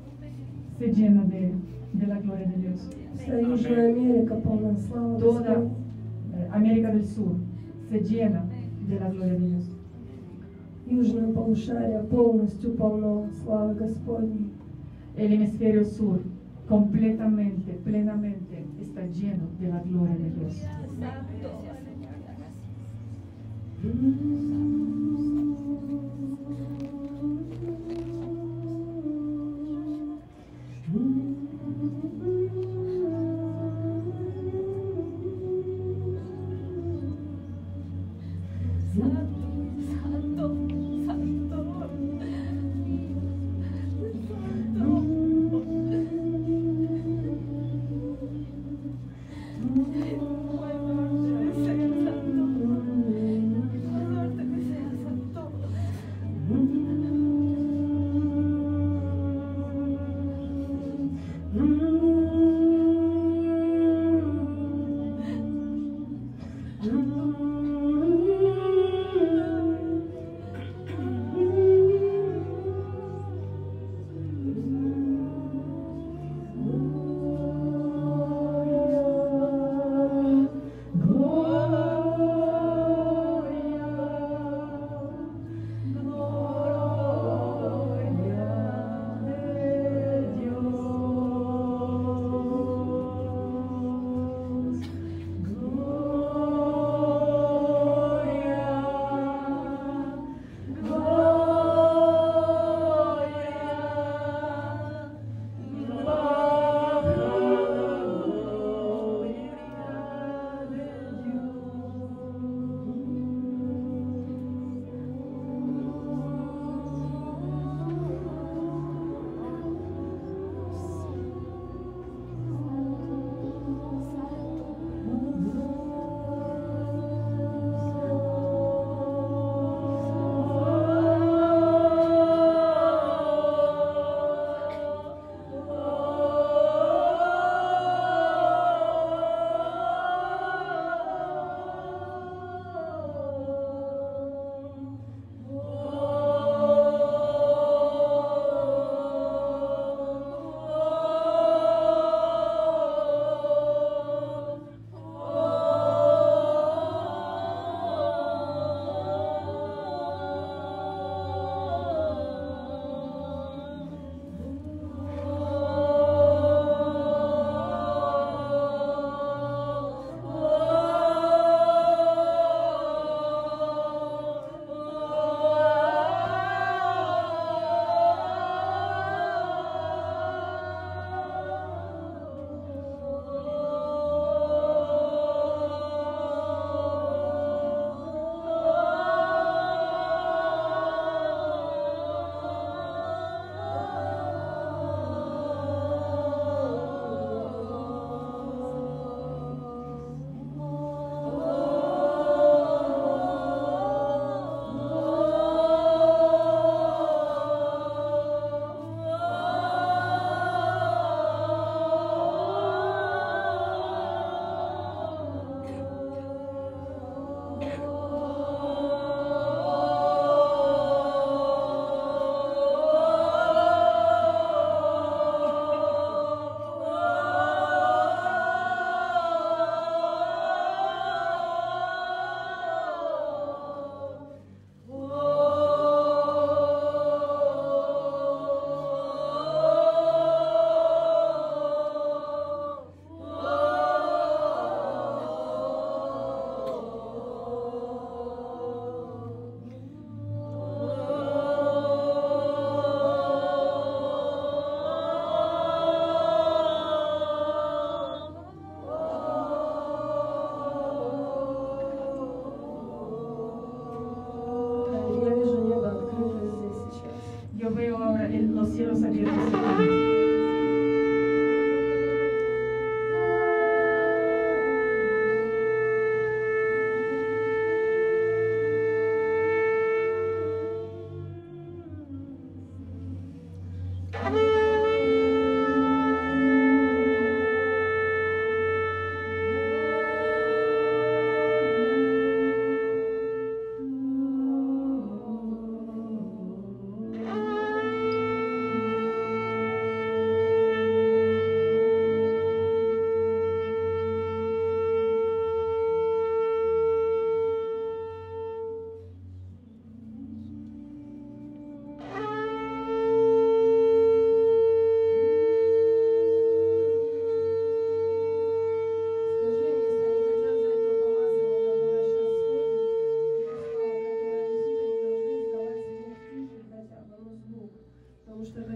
se llena de, de la gloria de Dios. Вся Южная Америка полна славы Toda Господней. eh, América del Sur se llena de la gloria de Dios. Южное полушарие полностью полно славы Господней. El hemisferio sur completamente, plenamente está lleno de la gloria de Dios.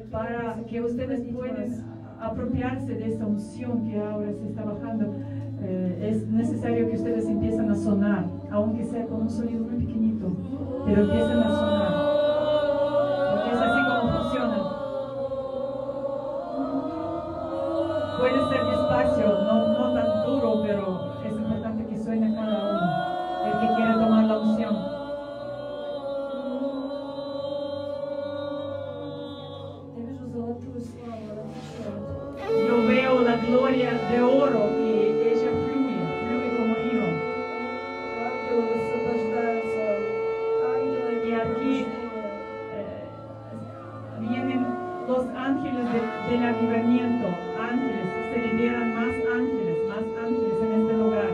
para que ustedes puedan apropiarse de esta unción que ahora se está bajando. Eh, es necesario que ustedes empiecen a sonar, aunque sea con un sonido muy pequeñito, pero empiecen a sonar, porque es así como funciona. Puede ser despacio, no, no tan duro, pero es importante que suene cada uno, el que quiera tomar la unción. Yo veo la gloria de oro y ella fluye, fluye como río. Y aquí eh, vienen los ángeles de, del avivamiento, ángeles, se liberan más ángeles, más ángeles en este lugar.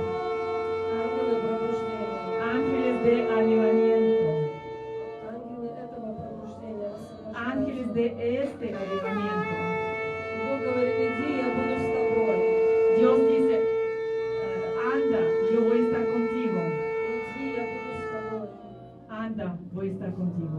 Ángeles de avivamiento, ángeles de este avivamiento. Dios dice, anda, yo voy a estar contigo. Anda, voy a estar contigo.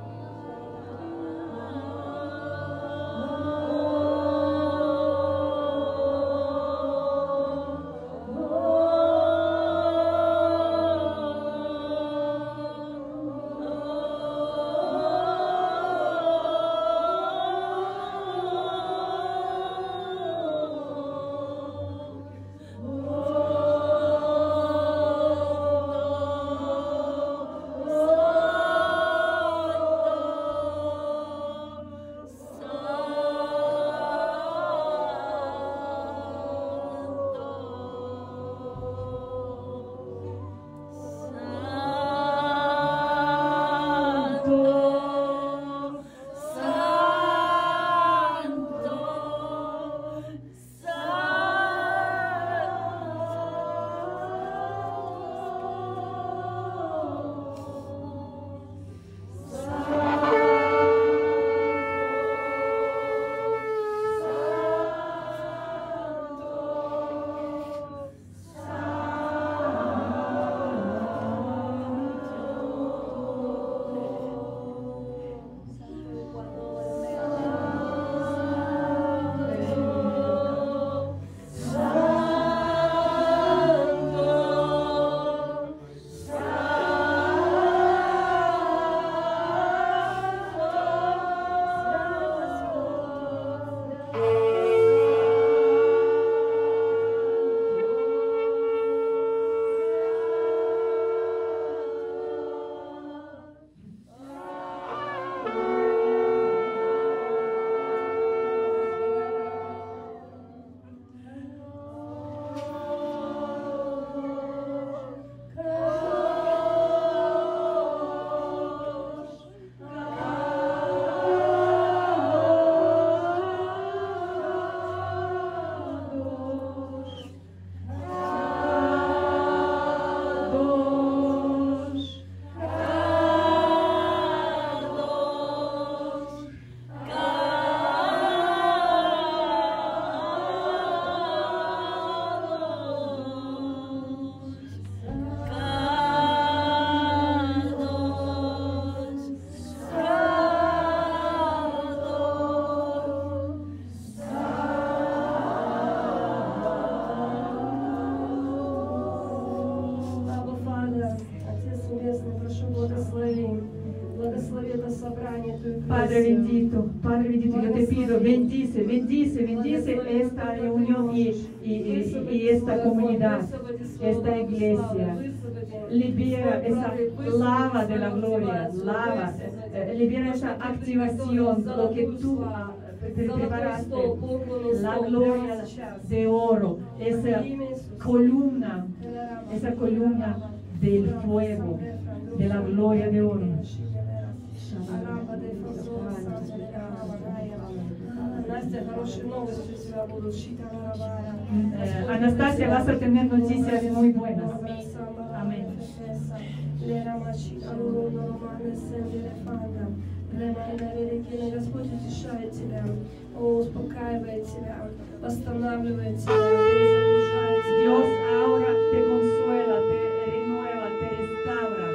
Padre bendito, Padre bendito, yo te pido, bendice, bendice, bendice esta reunión y, y, y, y esta comunidad, esta iglesia. Libera esa lava de la gloria, lava, eh, libera esa activación, lo que tú pre- preparaste, la gloria de oro, esa columna, esa columna del fuego, de la gloria de oro. Eh, Anastasia, vas a tener noticias muy buenas. Amén. Господь утешает тебя, Он успокаивает тебя, восстанавливает тебя, перезагружает тебя. Dios ahora te consuela, te renueva, te restaura.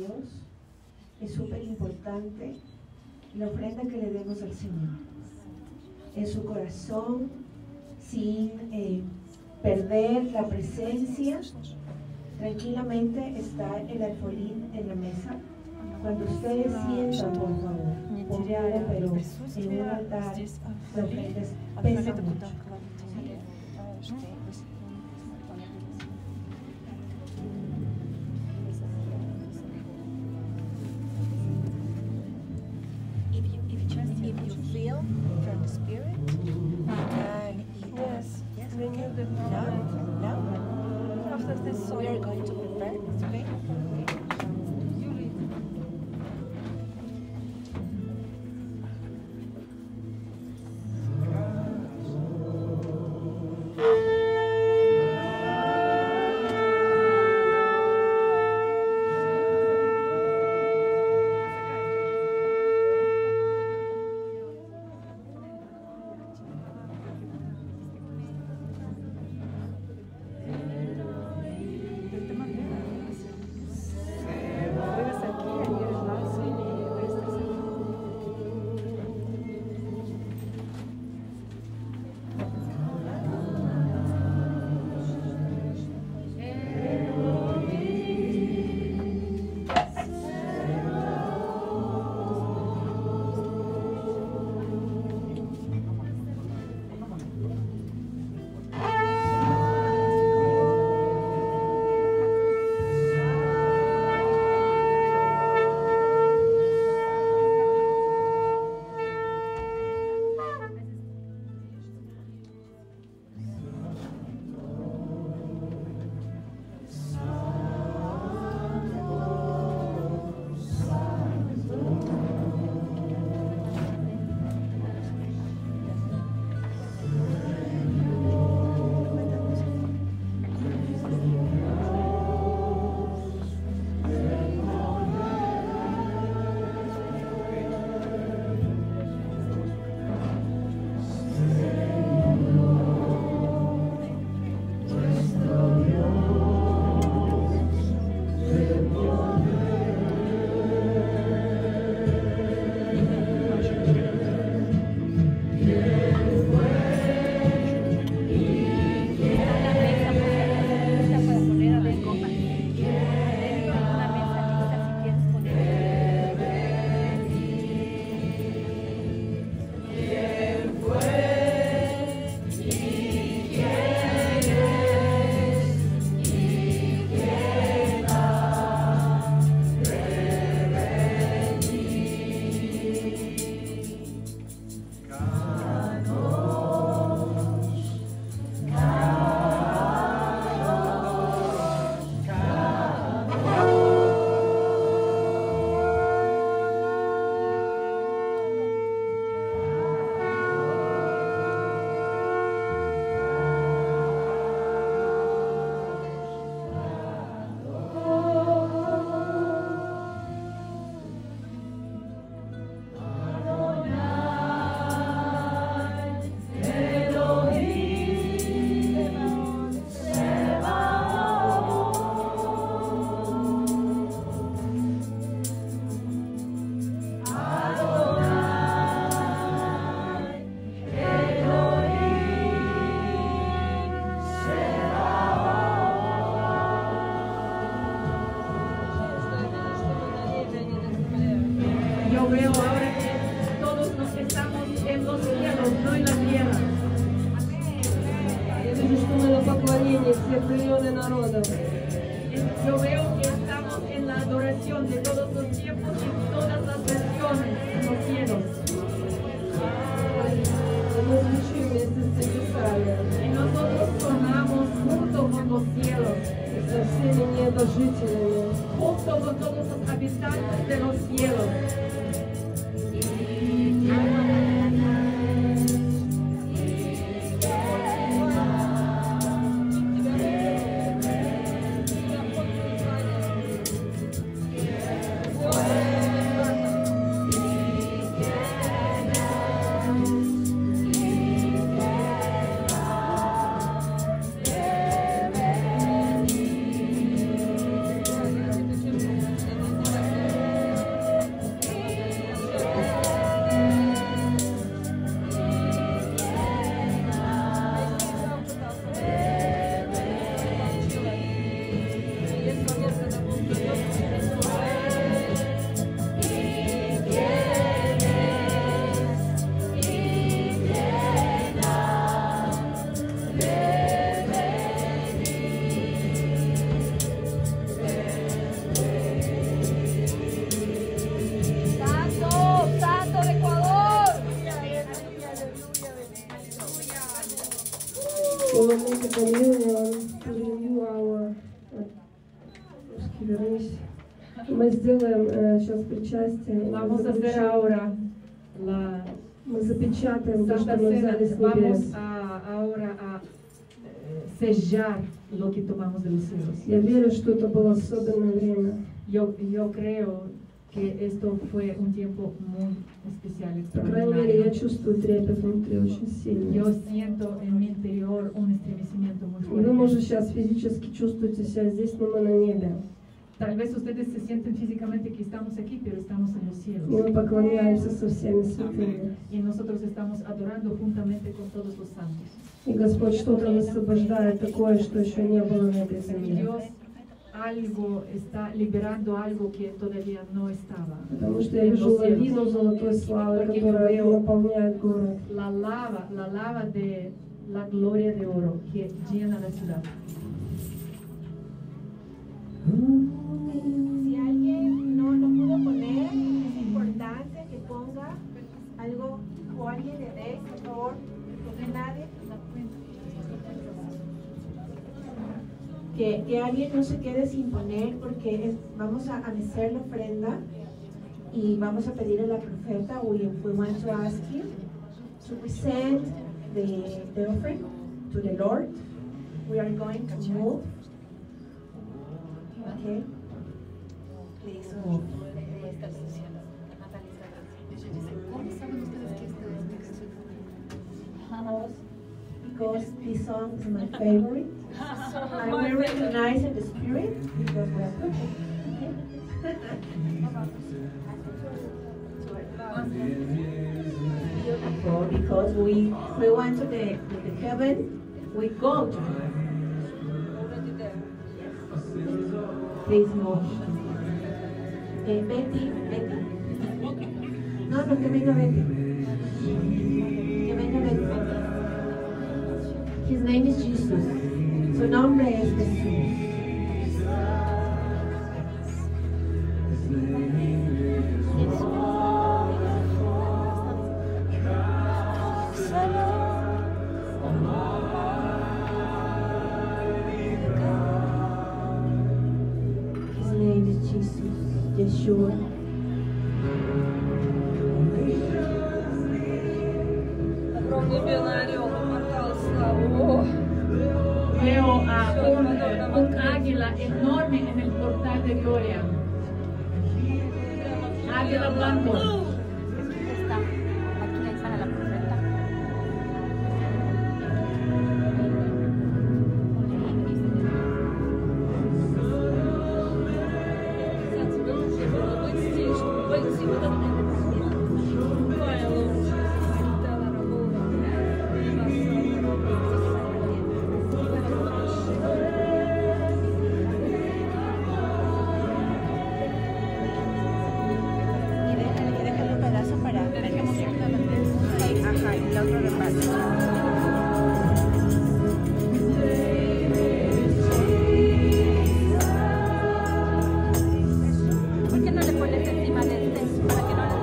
Dios, es súper importante la ofrenda que le demos al Señor. En su corazón, sin eh, perder la presencia, tranquilamente está el alfolín en la mesa. Cuando ustedes sientan, por favor, pongan, pero en un altar, la ofrenda pesa mucho. If you feel from the spirit, you can eat. Yes, Yes, we okay. need the Now, moment. now, After this we song. are going to prepare. It's okay. всех племен и народов. Yo veo que estamos en la adoración de todos los tiempos y todas las versiones en los cielos. Мы звучим вместе с небесами, Y nosotros sonamos junto con los cielos, со всеми небожителями. junto con todos los habitantes de los cielos. communion to renew our... Русский, вернись. Мы сделаем э, сейчас причастие. Мы Vamos a hacer заключим- ahora la Мы запечатаем то, Santa что мы Cena. взяли с Vamos небес. a, ahora a eh, sellar lo que tomamos de los cielos. Я верю, что это было особенное время. Yo, yo creo que esto fue un tiempo muy especial, По крайней мере, я extraordinario. чувствую трепет внутри очень сильно. Yo siento en mi interior un estremecimiento muy И вы, может, fuerte. сейчас физически чувствуете себя здесь, но мы на небе. Tal vez ustedes se sienten físicamente que estamos aquí, pero estamos en los И cielos. мы поклоняемся со всеми святыми. Y nosotros estamos adorando juntamente con todos los santos. И Господь что-то высвобождает такое, что еще не было на этой Y земле. Dios algo está liberando algo que todavía no estaba. Потому что я en вижу los cielos. лавину золотой славы, Porque которая yo veo наполняет город. La lava, la lava de la gloria de oro que llena la ciudad. Si alguien no lo pudo poner, es importante que ponga algo o alguien le dé, por favor, porque nadie. Que, que alguien no se quede sin poner porque es- vamos a, a mecer la ofrenda y vamos a pedirle a la profeta. We, we want to ask you to present the, the offering to the Lord. We are going to move. Okay. Please move. Because this song is my favorite. I will recognize in the spirit because we are perfect. Beautiful, because we we went to the to the heaven, we go to heaven. Please move. Eh, Betty, Betty. No, no, que venga Betty. Que venga Betty. His name is Jesus. Su nombre es Jesús. His name is Jesus, Yeshua. Огромный белый орел, портал славы. Veo a un, un águila enorme en el portal de gloria. Águila blanco. Está aquí para la profeta. Y déjale, y déjale un pedazo para dejemos ahí, ajá, y el otro reparto. ¿Por qué no le pones encima de este para que no le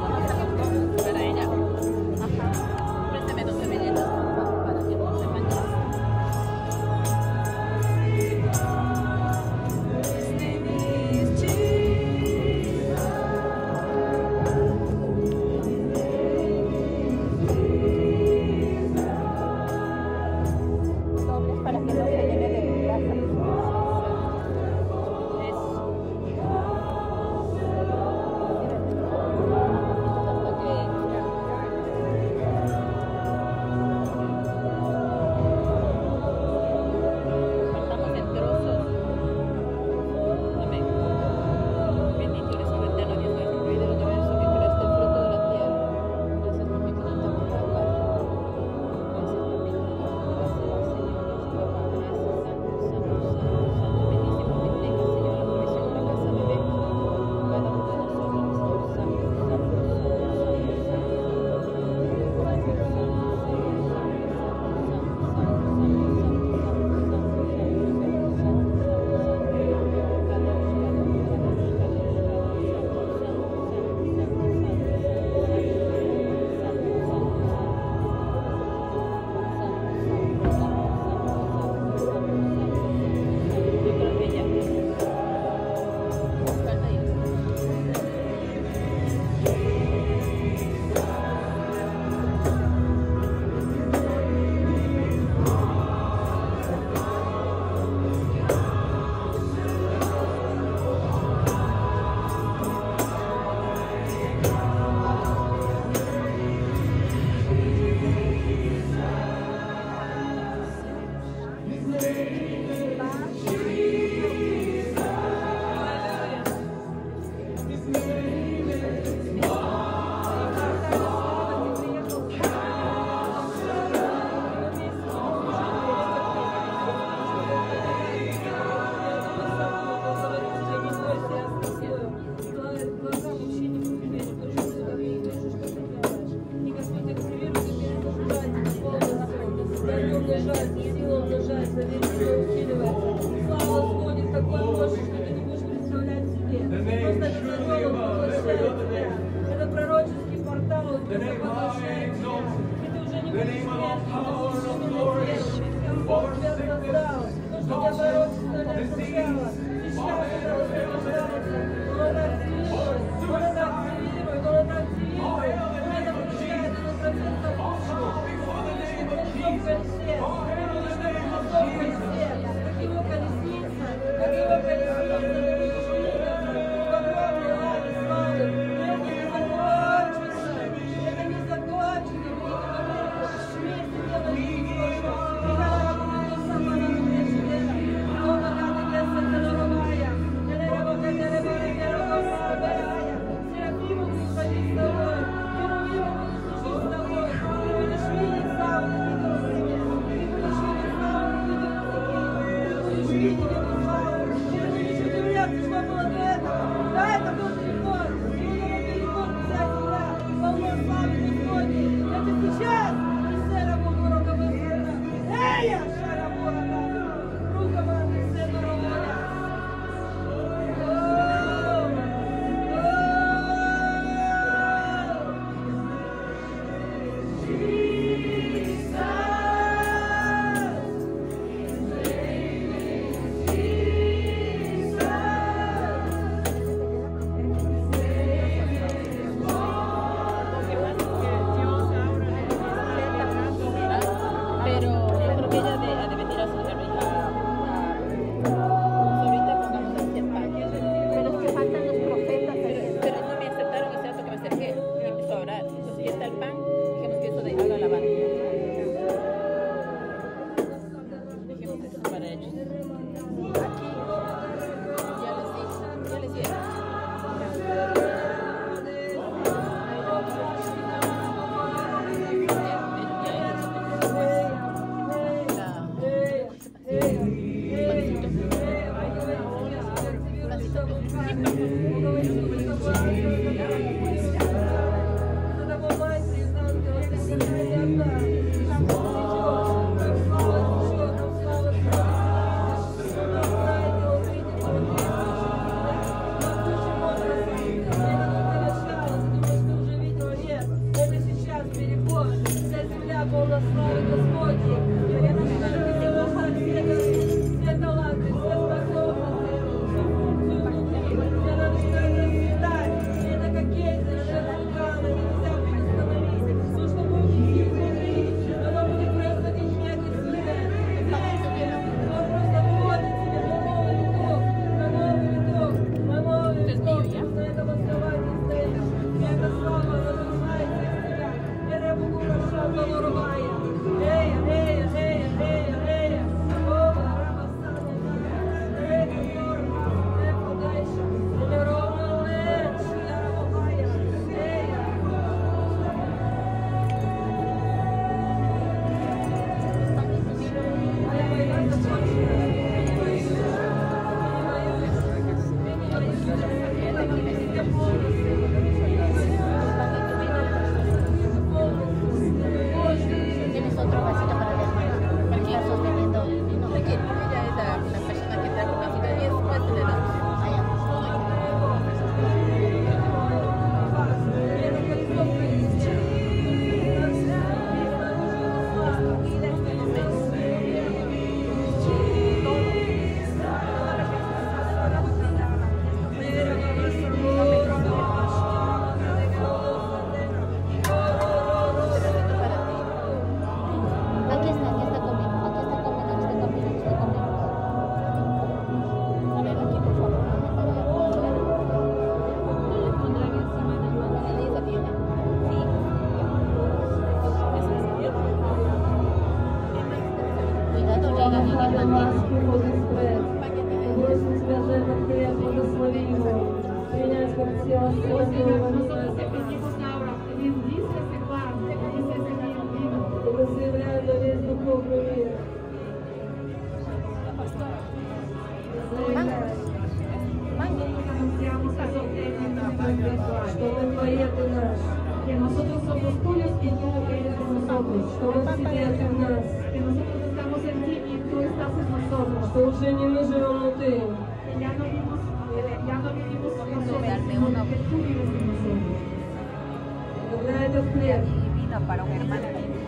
Que nosotros somos tuyos y tú eres de nosotros. Что мы в тебе, ты в нас. Que nosotros estamos en ti y tú estás en nosotros. Что уже не мы живем, но ты. Que ya no vivimos, ya no vivimos nosotros, sino que tú vives en nosotros. Когда этот хлеб Y vino para un hermano.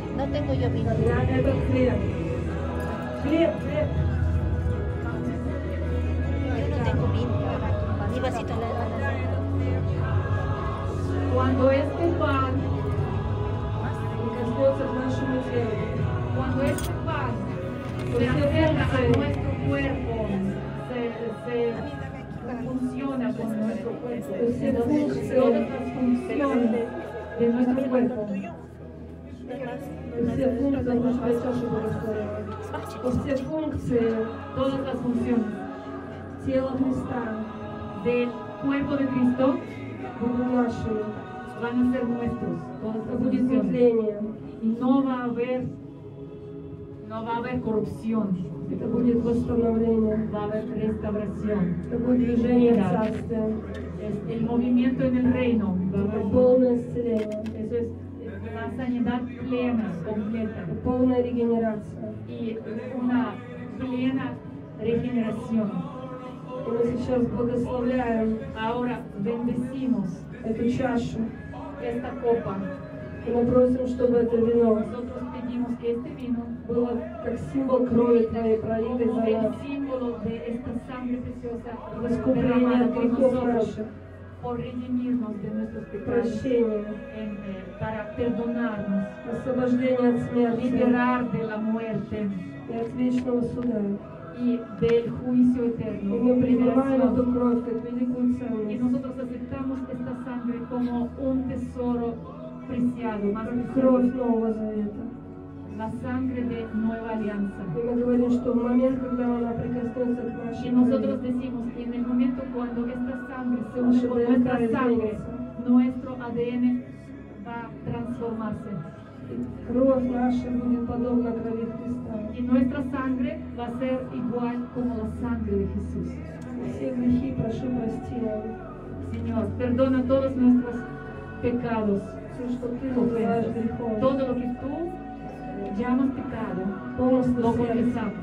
No tengo yo vino. Тогда этот хлеб. Хлеб, хлеб. Yo no tengo vino. Mi vasito le van a dar. Cuando este pan, Прикоснется к нашему телу. cuando este pan se acerca a nuestro cuerpo, se, se funciona con nuestro cuerpo, entonces todas las funciones de nuestro cuerpo, Все функции нашего чаши благословения. Все функции todas las funciones тела Христа del cuerpo de Cristo будут нашими. van a ser nuestros, todas Это las будет funciones. мышление. Y no va a haber, no va a haber corrupción, Это будет восстановление. va a haber restauración. Это будет движение в Царстве. Es el movimiento en el reino, va a Это haber полное исцеление. eso es la sanidad plena, completa, Это полная регенерация. y una plena regeneración. И мы сейчас благословляем Ahora bendecimos эту чашу. esta copa. И мы просим, чтобы это вино Nosotros pedimos que este vino было как символ крови Твоей, пролитой como за el нас. símbolo de esta sangre preciosa Искупление derramada от por грехов nosotros, наших. por redimirnos de nuestros pecados, Прощение. en, eh, para perdonarnos, Освобождение от смерти liberar de la muerte и от вечного суда. y del juicio И eterno, мы принимаем эту liberación. кровь как великую Y ценность, nosotros aceptamos esta sangre como un tesoro preciado, más как кровь preciado, Нового Завета. la sangre de nueva alianza. И мы говорим, что в момент, когда она прикоснется к Y нашей nosotros крови, decimos que en el momento cuando esta sangre se une наше con ДНК nuestra sangre, изменится. nuestro A D N va a transformarse. И кровь наша будет подобна крови Христа. Y nuestra sangre va a ser igual como la sangre de Jesús. Все грехи прошу прости нам. Señor, perdona todos nuestros pecados, Все, что Ты называешь ofensas, грехом, todo lo que tú llamas pecado, полностью lo сердце. confesamos.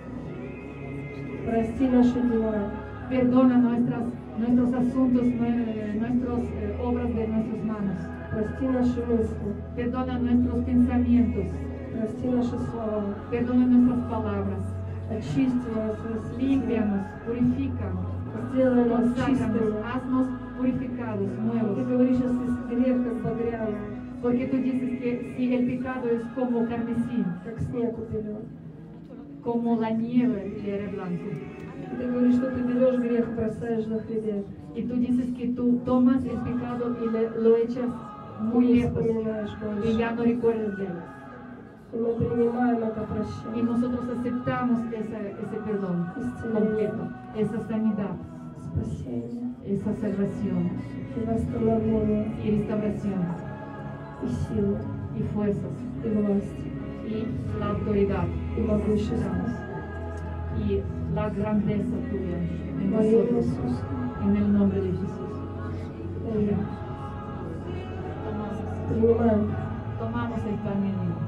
Прости наши дела. Perdona nuestras, nuestros asuntos, nue- nuestras eh, obras de nuestras manos. Прости наши мысли. Perdona nuestros pensamientos. Прости наши слова. Perdona nuestras palabras. Очисти нас, Господи. Límpianos, purifica, Сделай нас conságranos, чистыми. haznos purificados, Ты nuevos. говоришь, если грех как багряный, Porque tú dices que si el pecado es como carmesí, как снег уберет. como la nieve le era blanco. Ты говоришь, что ты берешь грех и бросаешь на хребет. Y tú dices que tú tomas el pecado y le- lo echas Ты muy не lejos вспоминаешь y больше. ya no recuerdas de él. И мы принимаем это Y прощение. nosotros aceptamos esa- ese perdón completo, esa sanidad, Спасение esa salvación и восстановление y restauración и силу y fuerzas и власть y la autoridad и могущество. y la grandeza tuya en Во имя nosotros, Иисуса. en el nombre de Jesús. Аминь. Tomamos, Принимаем. tomamos el pan y el vino.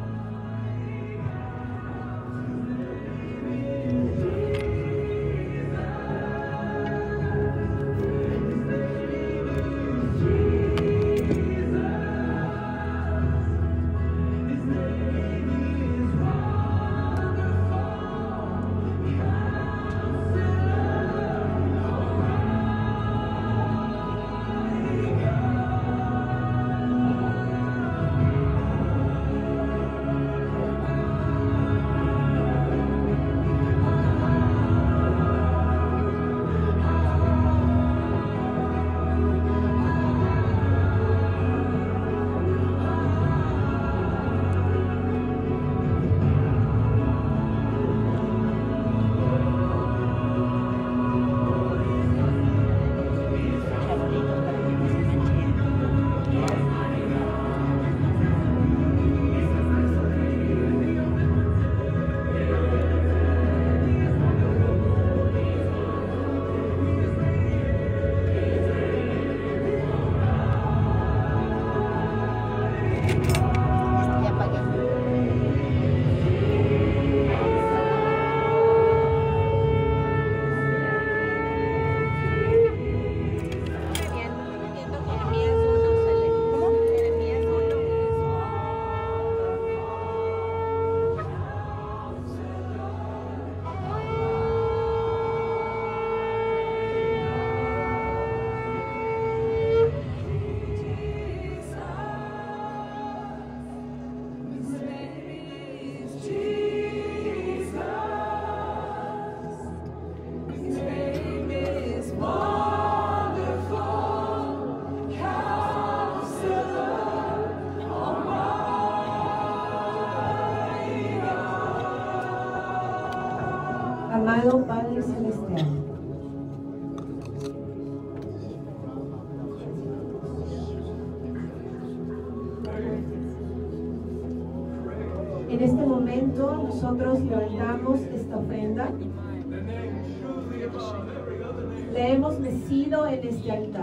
Amado Padre Celestial, en este momento nosotros levantamos esta ofrenda. Le hemos mecido en este altar.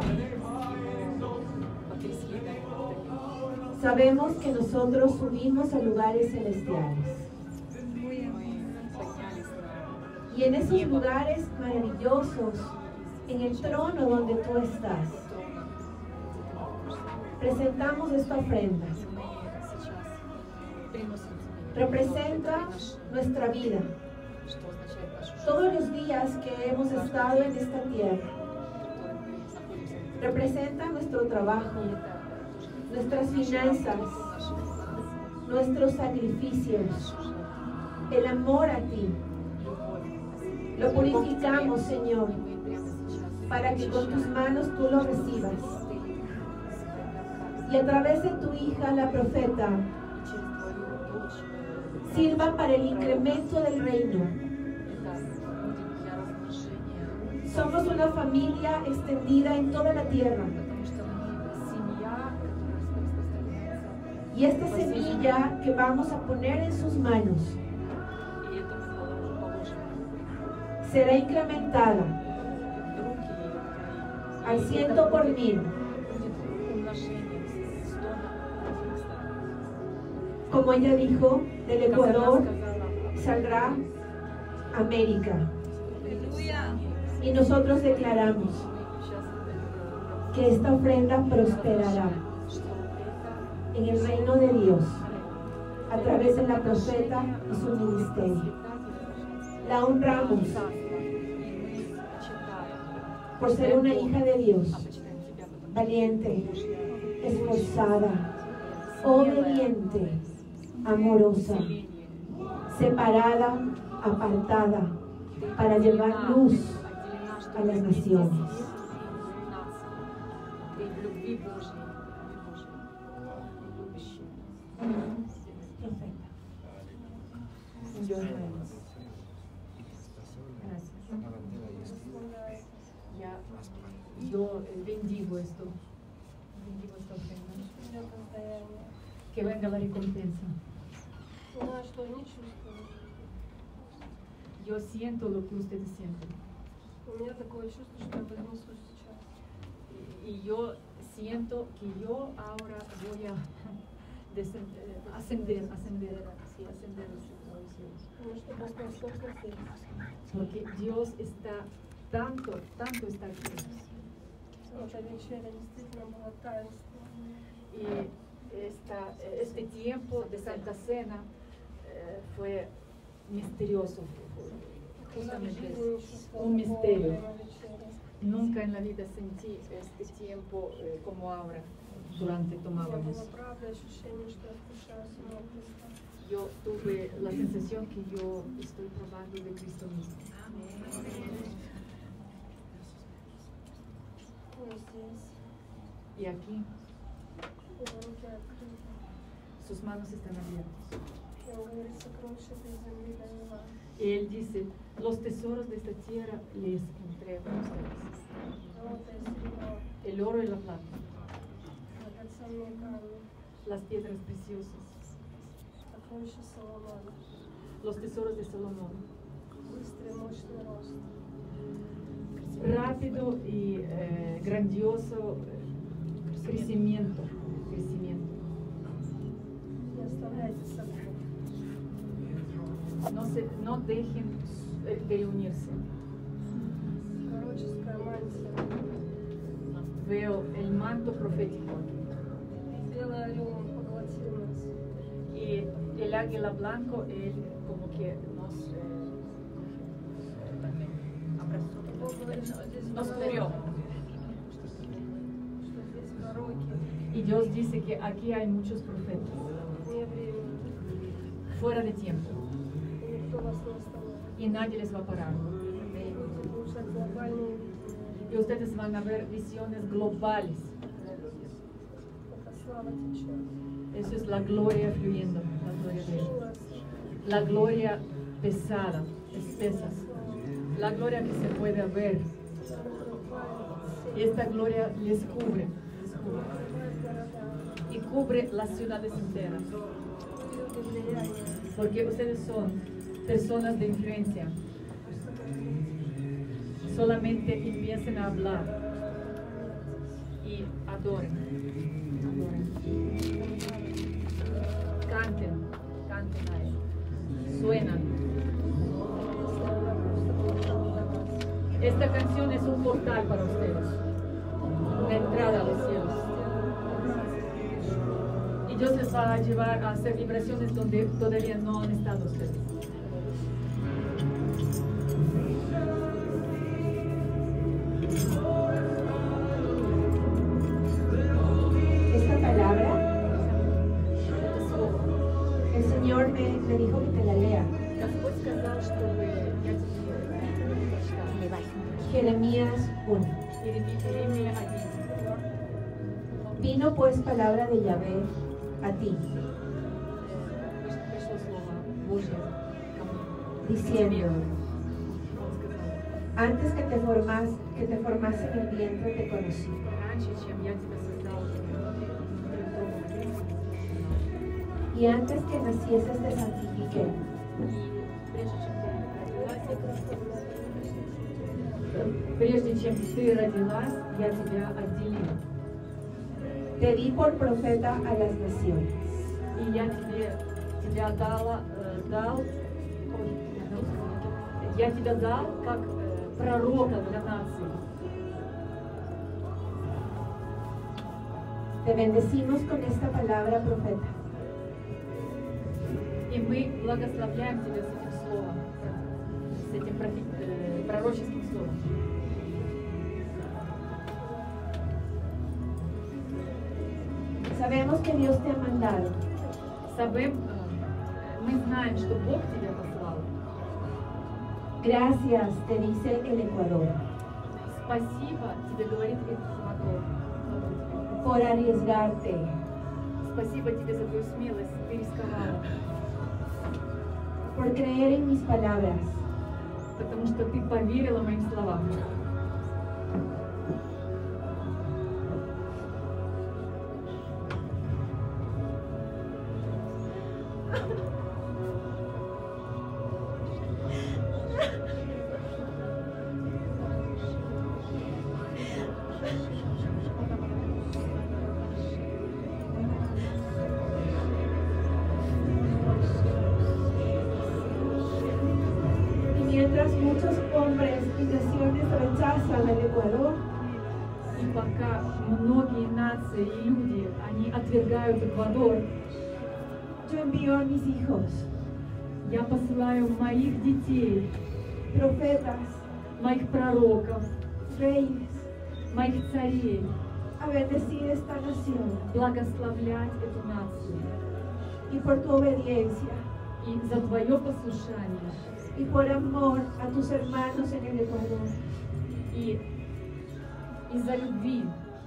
Sabemos que nosotros subimos a lugares celestiales. Y en esos lugares maravillosos, en el trono donde tú estás, presentamos esta ofrenda. Representa nuestra vida. Todos los días que hemos estado en esta tierra. Representa nuestro trabajo, nuestras finanzas, nuestros sacrificios, el amor a ti. Lo purificamos, Señor, para que con tus manos tú lo recibas. Y a través de tu hija, la profeta, sirva para el incremento del reino. Somos una familia extendida en toda la tierra. Y esta semilla que vamos a poner en sus manos será incrementada al ciento por mil. Como ella dijo, del Ecuador saldrá América. Y nosotros declaramos que esta ofrenda prosperará en el reino de Dios a través de la profeta y su ministerio. La honramos por ser una hija de Dios, valiente, esforzada, obediente, amorosa, separada, apartada, para llevar luz a las naciones. Perfecto. Ya, yo bendigo esto, bendigo esta ofrenda. Que venga la recompensa. Yo siento lo que ustedes sienten. Y yo siento que yo ahora voy a ascender, ascender, sí, ascender los cielos. Porque Dios está tanto, tanto está aquí. Y esta, este tiempo de Santa Cena eh, fue misterioso, justamente un misterio. Nunca en la vida sentí este tiempo eh, como ahora, durante tomábamos. Yo tuve la sensación que yo estoy probando de Cristo mismo. Y aquí sus manos están abiertas. Él dice, los tesoros de esta tierra les entrego a ustedes. El oro y la plata, las piedras preciosas, los tesoros de Salomón. Rápido y eh, grandioso crecimiento, crecimiento. No, se, no dejen de unirse. Veo el manto profético. Y el águila blanco, él como que nos abrazó, nos cubrió. Y Dios dice que aquí hay muchos profetas, fuera de tiempo. Y nadie les va a parar. Y ustedes van a ver visiones globales. Eso es la gloria fluyendo, la gloria de Él. La gloria pesada, espesa, la gloria que se puede ver. Y esta gloria les cubre, les cubre. Y cubre las ciudades enteras. Porque ustedes son personas de influencia. Solamente empiecen a hablar y adoren, adoren. Canten, canten a Él. Suenan. Esta canción es un portal para ustedes, una entrada a los cielos. Y Dios les va a llevar a hacer vibraciones donde todavía no han estado ustedes. Esta palabra, el Señor me, me dijo que te la lea. Jeremías uno. Vino pues palabra de Yahvé a ti, diciendo: antes que te formas, que te formase en el vientre te conocí. Y antes que nacieses te santifiqué. Прежде чем ты родилась, я тебя отделила. Te di por profeta a las naciones. И я тебе, тебя дала, э, дал, ой, я тебя дал как э, пророка для нации. Te bendecimos con esta palabra, profeta. И мы благословляем тебя с этим словом, с этим профи, э, пророческим словом. Sabemos que Dios te ha mandado. Sabem, э, мы знаем, что Бог тебя послал. Gracias, te dice el Ecuador, Спасибо тебе говорит Эквадор. por arriesgarte, Спасибо тебе за твою смелость, ты рисковала. por creer en mis palabras. Потому что ты поверила моим словам. Mientras muchos hombres y naciones rechazan el Ecuador, И пока многие нации и люди, они отвергают Эквадор, yo envío a mis hijos, я посылаю моих детей, profetas, моих пророков, reyes, моих царей, a bendecir esta nación. благословлять эту нацию. Y por tu obediencia И за твое послушание, y por amor a tus hermanos en el Ecuador, и из-за любви,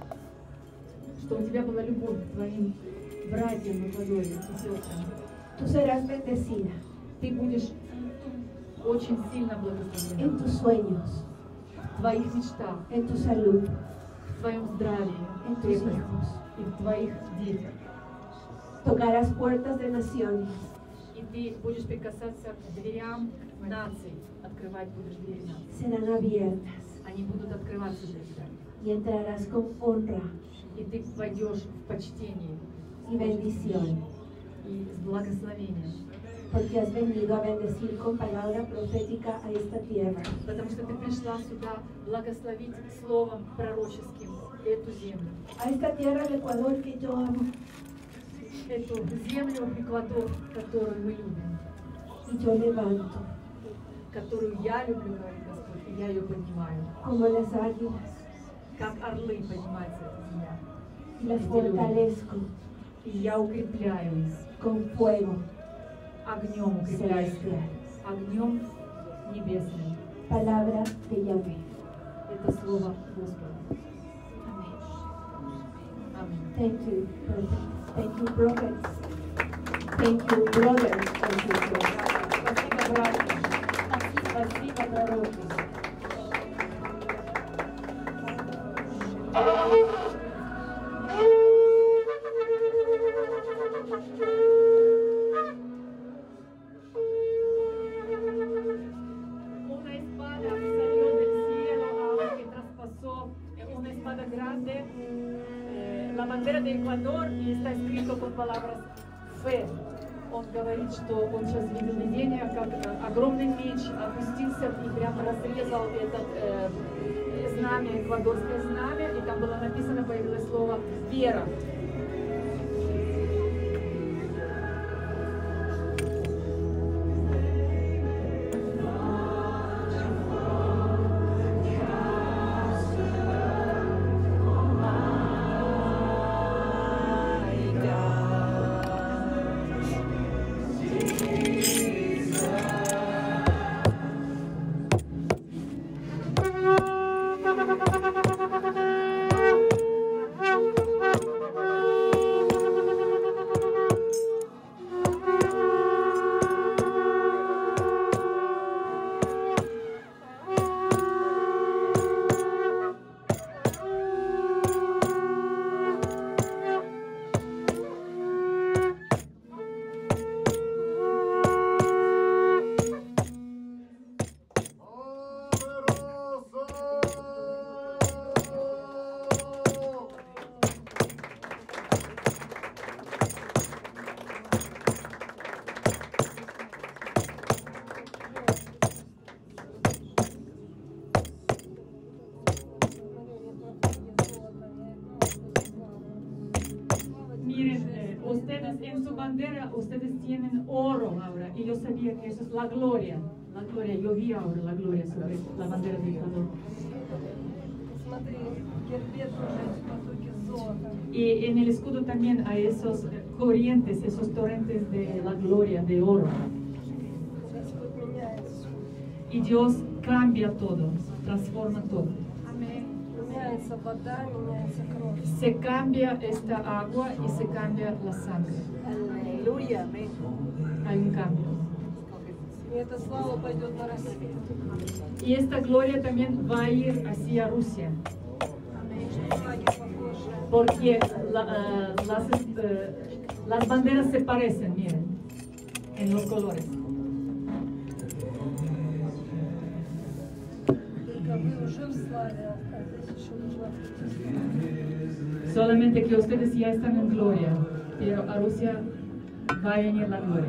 что у тебя была любовь к твоим братьям в Эквадоре и сестрам, tú serás bendecida ты будешь очень сильно en благословлена tus sueños, в твоих мечтах, en tu salud, в твоем здравии, en tus крепости hijos. и в твоих детях. Tocarás puertas de naciones И ты будешь прикасаться к дверям наций, открывать будешь двери наций. serán abiertas Они будут открываться для тебя. y entrarás con honra И ты войдешь в почтение y bendición, и с благословением. porque has venido a bendecir con palabra profética a esta tierra. Потому что ты пришла сюда благословить словом пророческим эту землю. A esta tierra del Ecuador que yo amo, Эту землю, Эквадор, которую мы любим. y yo levanto Которую я люблю, говорит Господь, и я ее поднимаю. como las águilas Как орлы поднимается эта земля. y las fortalezco И я укрепляю их. con fuego Огнем укрепляю их. celestial. Огнем небесным. Palabra de Yahvé. Это слово Господа. Amén. Аминь. Thank you, brothers. Thank you, prophets. Thank you, brothers and sisters. Спасибо, братья. Спасибо, пророки. Una espada salió del cielo ahora que traspasó, una espada grande, eh, la bandera de Ecuador, y está escrito con palabras fe. Он говорит, что он сейчас видел видение, как огромный меч опустился и прямо разрезал этот э, знамя, эквадорское знамя, и там было написано, появилось слово «вера». En su bandera ustedes tienen oro ahora, y yo sabía que eso es la gloria, la gloria, yo vi ahora la gloria sobre la bandera de Ecuador. Y en el escudo también hay esos corrientes, esos torrentes de la gloria, de oro. Y Dios cambia todo, transforma todo. Se cambia esta agua y se cambia la sangre. Aleluya, amén. Hay un cambio. Y esta gloria también va a ir hacia Rusia. Porque la, uh, las, uh, las banderas se parecen, miren, en los colores. Solamente que ustedes ya están en gloria, pero a Rusia va a venir la gloria.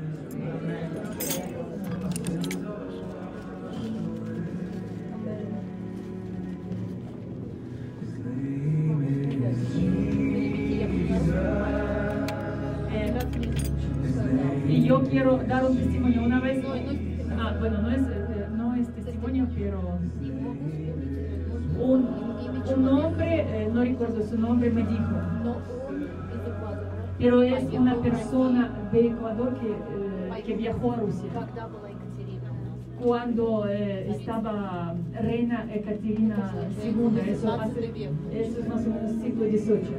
Eh, y yo quiero dar un testimonio una vez. Ah, bueno, no es, no es testimonio, pero un, un hombre, eh, no recuerdo su nombre, me dijo, pero es una persona de Ecuador que, eh, que viajó a Rusia cuando eh, estaba reina Ekaterina segunda, eso, hace, eso es más o menos siglo dieciocho.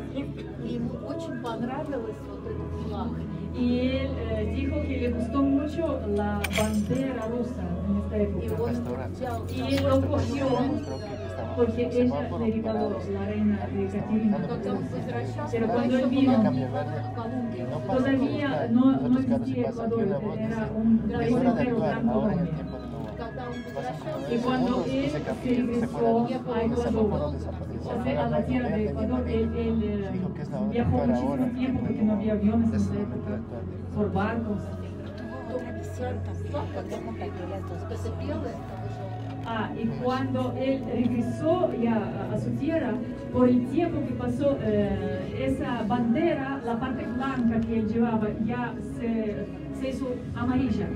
Y él eh, dijo que le gustó mucho la bandera rusa en esta época. Y él lo cogió porque ella le regaló la reina de Ekaterina. Pero cuando él vino, todavía no, no existía Ecuador, era un país entero, Gran Colombia. Y cuando él se regresó a Ecuador, o sea, a la tierra de Ecuador, él, él eh, viajó muchísimo tiempo porque no había aviones en esa época, por barcos. Ah, y cuando él regresó ya a, a su tierra, por el tiempo que pasó, eh, esa bandera, la parte blanca que él llevaba, ya se, se hizo amarilla.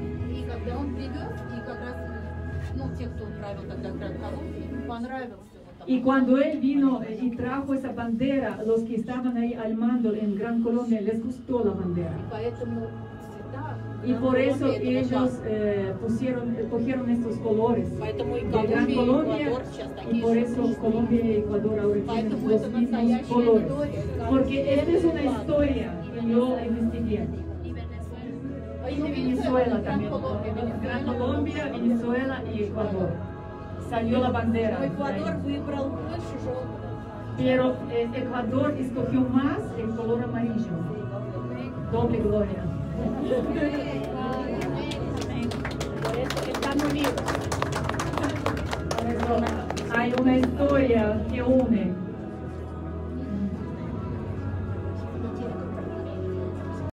Y cuando él vino y trajo esa bandera, los que estaban ahí al mando en Gran Colombia, les gustó la bandera. Y por eso ellos eh, pusieron, cogieron estos colores de Gran Colombia, y por eso Colombia y Ecuador ahora tienen los mismos colores. Porque esta es una historia que yo investigué. y de Venezuela también, porque Gran Colombia, Venezuela y Ecuador. Salió la bandera. O Equador выбрал больше желтого. Pero eh, Ecuador escogió más el color amarillo. Doble gloria. Por eso están unidos. Por eso hay una historia que une